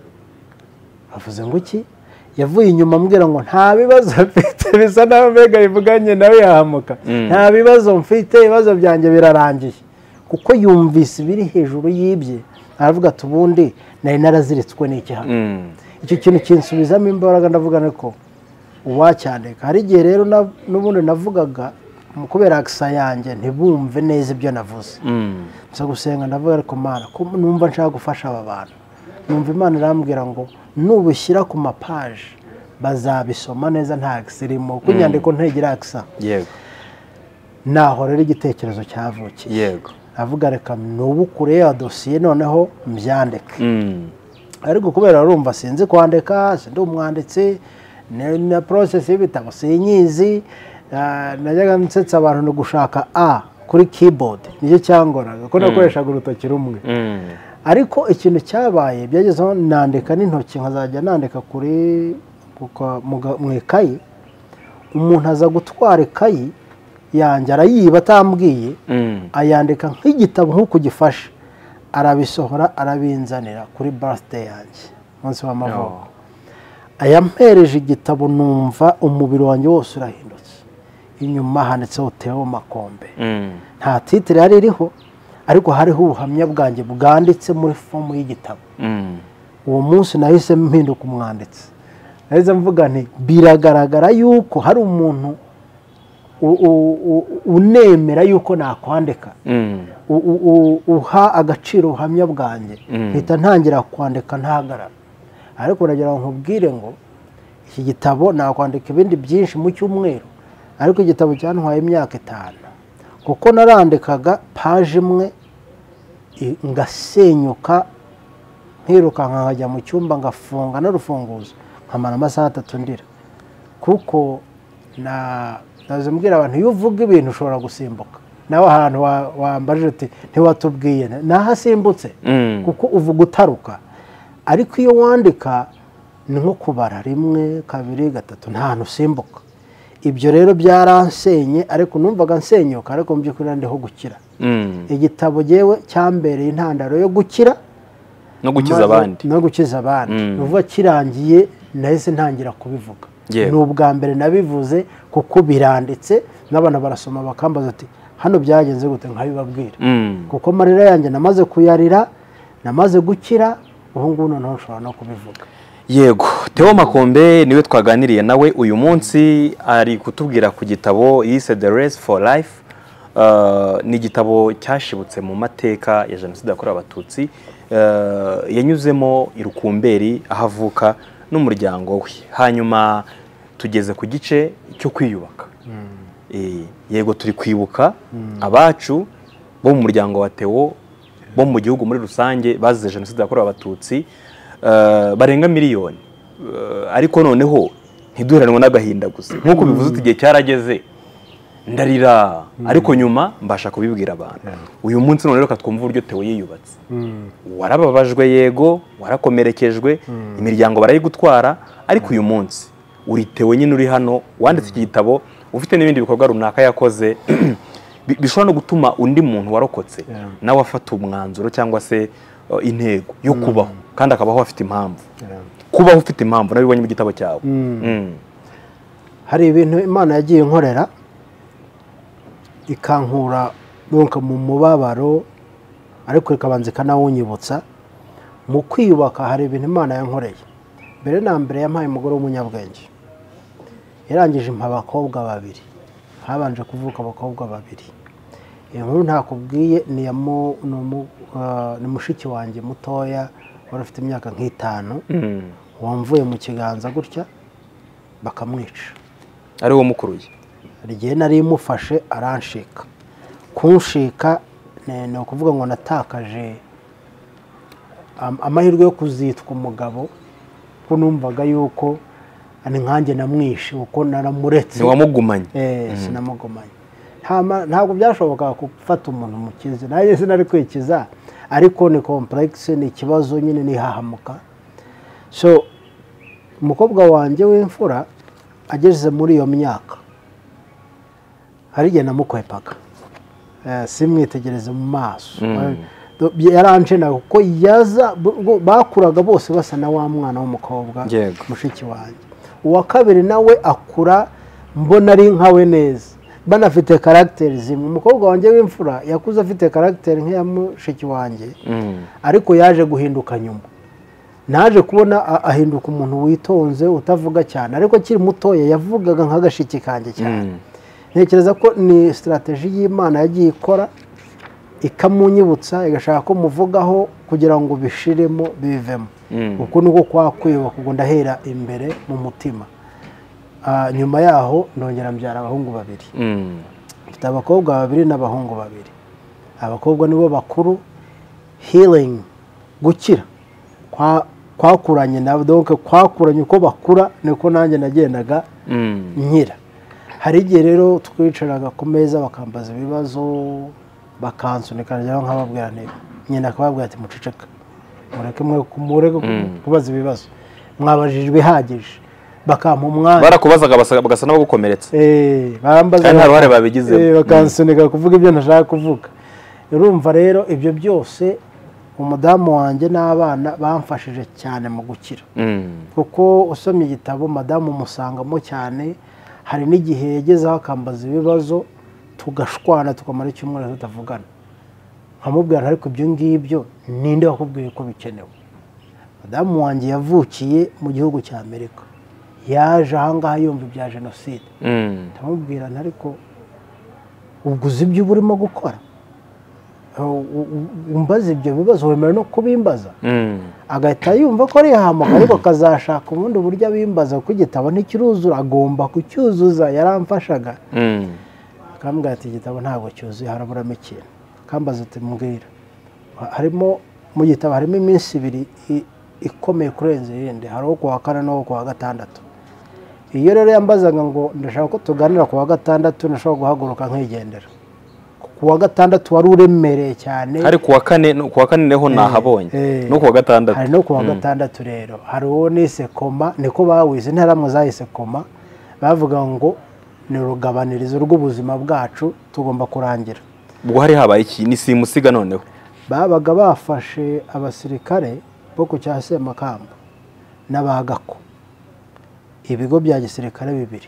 avuze ngo iki? Yavuye inyuma ambwira ngo nta bibazo mfite, bisa naho mbega ivuganye nawe yahamuka. Nta bibazo mfite, ibibazo byanjye birarangiye. Kuko yumvise biri hejuru y'ibye, aravuga ati ubundi nari naraziritswe n'iki hano. Icyo kintu kinsubizamo imbaraga, ndavuga ko uwacyandika. Hari igihe rero n'ubundi navugaga kubera akisa yanjye ntibumve neza ibyo navuze. Nza gusenga, ndavuga ariko Mana, numva nshaka gufasha aba bantu. Numva Imana irambwira ngo nubushyira ku mapaje bazabisoma neza, nta akisa irimo, kuko inyandiko ntigira akisa. Yego. Naho rero igitekerezo cyavukiye. Yego. Avuga reka nubukure ya dosiye noneho mbyandike. Ariko kubera urumva sinzi kwandika, sindi umwanditsi, na process y'ibitabo sinyizi, najyaga nsetsa abantu no gushaka kuri keyboard, nicyo cyangoraga ko nakoreshaga urutoki rumwe. Ariko ikintu cyabaye byagezeho nandika n'intoki, nkazajya nandika kuri mu ikayi. Umuntu aza gutwara ikayi yanjye arayiba atambwiye, ayandika nk'igitabo nk'uko gifashe, arabisohora arabinzanira kuri birthday yanjye umunsi w'amavuko ayampereje igitabo numva umubiri wanjye wose urahindutse inyuma handitseho Theo Makombe nta titire yari iriho ariko hariho ubuhamya bwanjye bwanditse muri fomu y'igitabo uwo munsi nahise mpinduka umwanditsi nahise mvuga nti biragaragara yuko hari umuntu unemera yuko nakwandika uha agaciro ubuhamya bwanjye mpita ntangira kwandika ntahagarara ariko uragira ngo nkubwire ngo iki gitabo nakwandika ibindi byinshi mu cyumweru ariko igitabo cyantwaye imyaka 5 kuko narandikaga paje imwe ngasenyuka nkirukanka nkajya mu cyumba ngafunga n'urufunguzo nkamara amasaha 3 ndira kuko naze mbwira abantu iyo uvuga ibintu ushobora gusimbuka nawe ahantu wambaje uti ntiwatubwiye nahasimbutse kuko uvuga utaruka ariko iyo wandika ni nko kubara 1 2 3 nta hantu usimbuka ibyo rero byaransenye ariko numvaga nsenyuka ariko mu by'ukuri ndiho gukira igitabo jewe cyambereye intandaro yo gukira no gukiza abandi nuvuga kirangiye nahise ntangira kubivuga ni ubwa mbere nabivuze kuko biranditse n'abana barasoma bakambaza ati hano byagenze gute nkabibabwira kuko marira yanjye namaze kuyarira namaze gukira ubu ngubu noneho nshobora no kubivuga yego Theo Makombe niwe twaganiriye nawe uyu munsi ari kutubwira ku gitabo yise The Race for Life ni igitabo cyashibutse mu mateka ya Jenoside yakorewe Abatutsi yanyuzemo irukumberi ahavuka n'umuryango we hanyuma tugeze ku gice cyo kwiyubaka yego turi kwibuka abacu bo mu muryango wa Theo bo mu gihugu muri rusange bazize Jenoside yakorewe Abatutsi barenga miliyoni ariko noneho ntiduheranwe n'agahinda gusa nk'uko bivuze uti igihe cyarageze ndarira ariko nyuma mbasha kubibwira abantu uyu munsi none reka twumva uburyo Theo yiyubatse warababajwe yego warakomerekejwe imiryango barayigutwara ariko uyu munsi uri Theo nyine uri hano wanditse iki gitabo ufite n'ibindi bikorwa runaka yakoze bishobora no gutuma undi muntu warokotse nawe afata umwanzuro cyangwa se intego yo kubaho kandi akabaho afite impamvu kubaho ufite impamvu nabibonye mu gitabo cyawe hari ibintu Imana yagiye nkorera ikankura nuko mu mubabaro ariko ikabanza ikanawunyibutsa mu kwiyubaka hari ibintu Imana yankoreye mbere na mbere yampaye umugore w'umunyabwenge yarangije impa abakobwa 2 habanje kuvuka abakobwa 2 inkuru ntakubwiye ni mushiki wanjye mutoya wari ufite imyaka nk'itanu wamvuye mu kiganza gutya bakamwica ari wo mukuruye igihe nari mufashe aranshika kunshika ni ukuvuga ngo natakaje amahirwe yo kuzitwa umugabo ko numvaga yuko ani nkanjye namwishe uko naramuretse wamugumanye sinamugumanye ntabwo byashoboka gufata umuntu mukize naje sinari kwikiza ariko ni complexe ni ikibazo nyine nihahamuka so umukobwa wanjye w'imfura ageze muri iyo myaka hari igihe namukwepaga simwitegereze mu maso yaranjena kuko yaza bakuraga bose basa na wa mwana w'umukobwa mushiki wanjye uwa kabiri nawe akura mbona ari nkawe neza banafite character zimwe umukobwa wanjye w'imfura yakuze afite character nk'iya mushiki wanjye ariko yaje guhinduka nyuma naje kubona ahinduka umuntu witonze utavuga cyane ariko akiri mutoya yavugaga nk'agashiki kanjye cyane ntekereza ko ni strategy y'Imana yagiye ikora ikamunyibutsa igashaka ko muvugaho kugira ngo bishiremo bivemo uko niko kwakwiba kuko ndahera imbere mu mutima nyuma yaho ndongera mbyara abahungu 2 mfite abakobwa 2 n'abahungu 2 abakobwa nibo bakuru healing gukira kwakuranye nabo donc kwakuranye uko bakura niko nanjye nagendaga nkira hari igihe rero twicaraga ku meza bakambaza ibibazo bakansunika njyaho nkababwira nti nyina akababwira ati muceceka mureke kubaza ibibazo mwabajijwe ihagije bakampa umwanya barakubazaga bagasa nabo gukomeretsa barambaza nta ruhare babigize bakansunika kuvuga ibyo ntashaka kuvuga urumva rero ibyo byose umudamu wanjye n'abana bamfashije cyane mu gukira kuko usomye igitabo madamu umusangamo cyane. Hari n'igihe yagezeho akambaza ibibazo tugashwana tukamara icyumweru tutavugana, nkamubwira ariko ibyo ngibyo ninde wakubwiye ko bikenewe? Madamu wanjye yavukiye mu gihugu cya Amerika, yaje ahangaha yumva ibya jenoside. ndamubwira ariko ubwo uzi ibyo uba urimo gukora, umbaza ibyo bibazo wemera no kubimbaza? Agahita yumva ko ari ihamuka, ariko akazashaka ubundi buryo abimbaza kuko igitabo ntikiruzura, agomba kucyuzuza. Yaramfashaga akambwira ati igitabo ntabwo cyuzuye, haraburamo ikintu. Akambaza ati mbwira. Mu gitabo harimo iminsi ibiri ikomeye kurenza iyindi, hari uwo kuwa kane n'uwo kuwa gatandatu. Iyo rero yambazaga ngo ndashaka ko tuganira kuwa gatandatu, nashobora guhaguruka nkigendera. Kuwa gatandatu wari uremereye cyane. Hari kuwa kane neho nahabonye no kuwa gatandatu. Hari no kuwa gatandatu rero hari uwo nise koma, niko bawize ntaramwe zahise koma, bavuga ngo ni urugabanirizo rw'ubuzima bwacu tugomba kurangira. Ubwo hari habaye iki? Ni simusiga noneho babaga bafashe abasirikare bo ku cya Semakamba n'abagako, ibigo bya gisirikare bibiri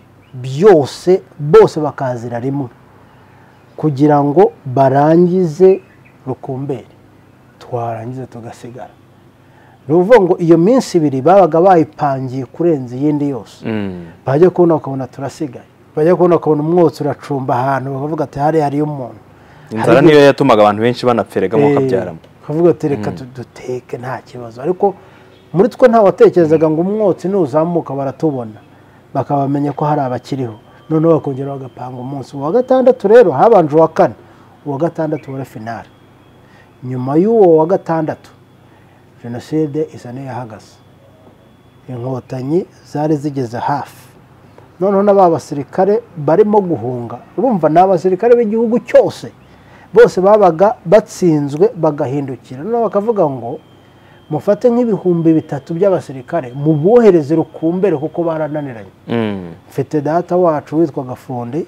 bose bakazira rimwe kugira ngo barangize Rukumberi, twarangize tugasigara. Ruvuga ngo iyo minsi ibiri babaga bayipangiye kurenza iyindi yose. Bajya kubona ukabona turasigaye, bajya kubona ukabona umwotsi uracumba ahantu, bakavuga ati hariyo umuntu. Inzara niyo yatumaga abantu benshi banapferega mu kabyaramo. Kavuga ati reka duteke nta kibazo, ariko muri twe nta watekerezaga ngo umwotsi nuzamuka baratubona bakabamenya ko hari abakiriho, noneho bakongera bagapanga umunsi. Uwa gatandatu rero habanje uwa kane, uwa gatandatu wari finale. Nyuma y'uwo wa gatandatu jenoside isa n'iyahagaze, inkotanyi zari zigeze hafi, noneho n'aba basirikare barimo guhunga. Urumva ni abasirikare b'igihugu cyose, bose babaga batsinzwe bagahindukira, noneho bakavuga ngo mufate nk'ibihumbi 3 by'abasirikare mubohereze Rukumberi kuko barananiranye. Mfite data wacu witwa Gafundi,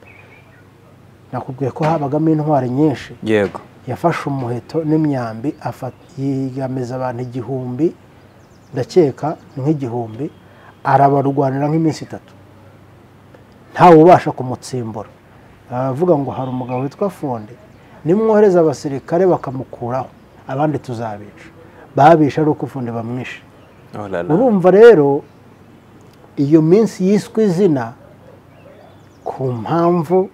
nakubwiye ko habagamo intwari nyinshi. Yego. Yafashe umuheto n'imyambi yiyameza abantu 1000, ndakeka nk'igihumbi, arabarwanira nk'iminsi 3 ntawe ubasha kumutsimbura. Avuga ngo hari umugabo witwa Fundi, nimwohereza abasirikare bakamukuraho abandi tuzabica. Babisha ari uko Fundi bamwishe. Urumva rero iyo minsi yiswe izina ku mpamvu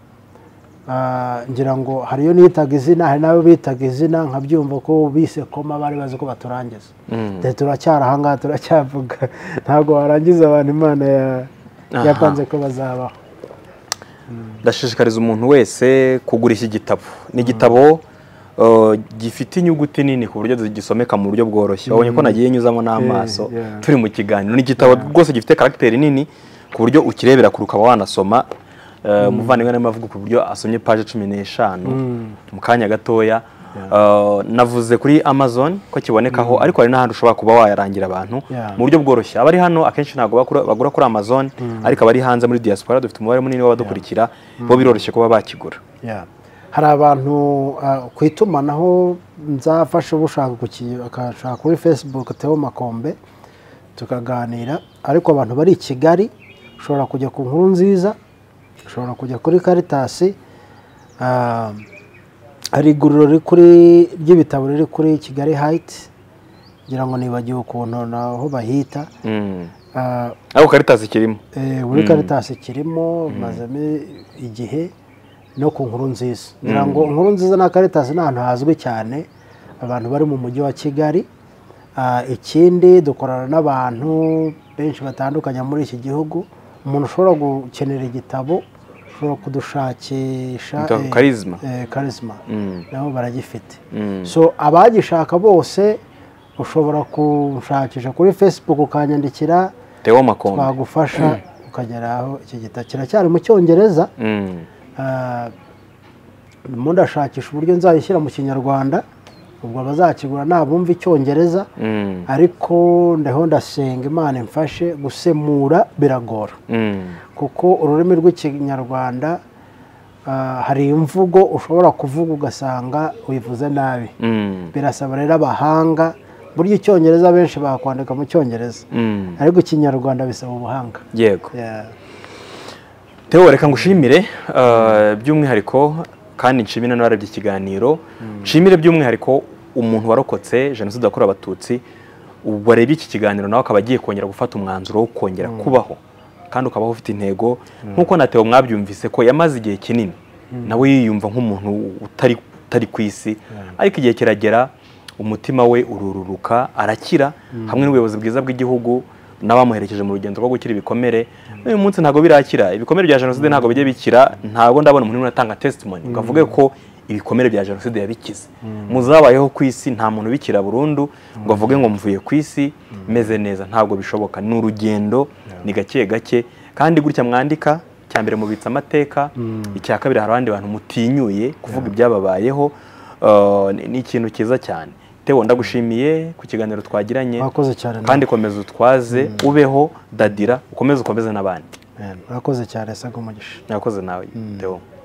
ngira ngo hariyo nitaga izina, hari nabo bitaga izina, nkabyumva ko bise koma bari bazi ko baturangiza. Turacyara ahangaha turacyavuga, ntabwo warangiza abantu Imana yapanze ko bazabaho. Ndashishikariza umuntu wese kugura iki gitabo. Ni igitabo gifite inyuguti nini ku buryo gisomeka mu buryo bworoshye. Babonye ko nagiye nyuzamo n'amaso turi mu kiganiro. Ni igitabo rwose gifite caractère nini ku buryo ukirebera kuri ukaba wanasoma. Muvandimwe arimo avuga ku buryo asomye page 15 mu kanya gatoya. Navuze kuri Amazon ko kibonekaho, ariko hari n'ahandi ushobora kuba wayarangira abantu mu buryo bworoshye. Abari hano akenshi ntago bagura kuri Amazon, ariko abari hanze muri diaspora dufite umubare munini w'abadukurikira, bo biroroshye kuba bakigura. Hari abantu ku itumanaho nzafasha ubushaka akashaka kuri Facebook Theo Makombe tukaganira, ariko abantu bari i Kigali ushobora kujya ku Nkuru Nziza, ushobora kujya kuri Caritas. Hari iguriro ry'ibitabo riri kuri Kigali Heights, ngira ngo nibagiwe ukuntu naho bahita. Aho Caritas kirimo. Muri Caritas kirimo mazame igihe, no ku Nkuru Nziza. Ngira ngo Nkuru Nziza na Caritas ni ahantu hazwi cyane abantu bari mu mujyi wa Kigali. Ikindi dukorana n'abantu benshi batandukanye muri iki gihugu. Umuntu ushobora gukenera igitabo ushobora kudushakisha Charisma nabo baragifite. So abagishaka bose ushobora kushakisha kuri Facebook ukanyandikira Theo Makombe, twagufasha ukageraho. Iki gitabo kiracyari mu Cyongereza. Ndashakisha uburyo nzayishyira mu Kinyarwanda, ubwo bazakigura nabumva Icyongereza, ariko ndasenga Imana imfashe gusemura biragora, kuko ururimi rw'Ikinyarwanda hari imvugo ushobora kuvuga ugasanga wivuze nabi. Birasaba rero abahanga, burya icyongereza benshi bakwandika mu cyongereza, ariko ikinyarwanda bisaba ubuhanga. Yego. Theo, reka ngushimire by'umwihariko kandi nshimire n'abarebye ikiganiro, nshimire by'umwihariko umuntu warokotse jenoside yakorewe Abatutsi, warebye iki kiganiro nawe akaba agiye kongera gufata umwanzuro wo kongera kubaho kandi ukabaho ufite intego, nk'uko na Theo mwabyumvise ko yamaze igihe kinini nawe yiyumva nk'umuntu utari ku isi, ariko igihe kiragera umutima we urururuka arakira hamwe n'ubuyobozi bwiza bw'igihugu n'abamuherekeje mu rugendo rwo gukira ibikomere. Uyu munsi ntago birakira, ibikomere bya jenoside ntago bijye bikira, ntago ndabona umuntu unatanga testimony ngo avuge ko ibikomere bya jenoside yabikize. Muzabayeho ku isi nta muntu bikira burundu ngo avuge ngo mvuye ku isi meze neza, ntabwo bishoboka. Ni urugendo, ni gake gake, kandi gutya mwandika cyambere mubitsa amateka, icya kabiri hari abandi bantu mutinyuye kuvuga ibyababayeho, ni ikintu cyiza cyane. Theo, ndagushimiye ku kiganiro twagiranye, kandi komeza utwaze ubeho dadira, ukomeze n'abandi. Urakoze cyane, saga umugisha. Nakoze nawe Theo.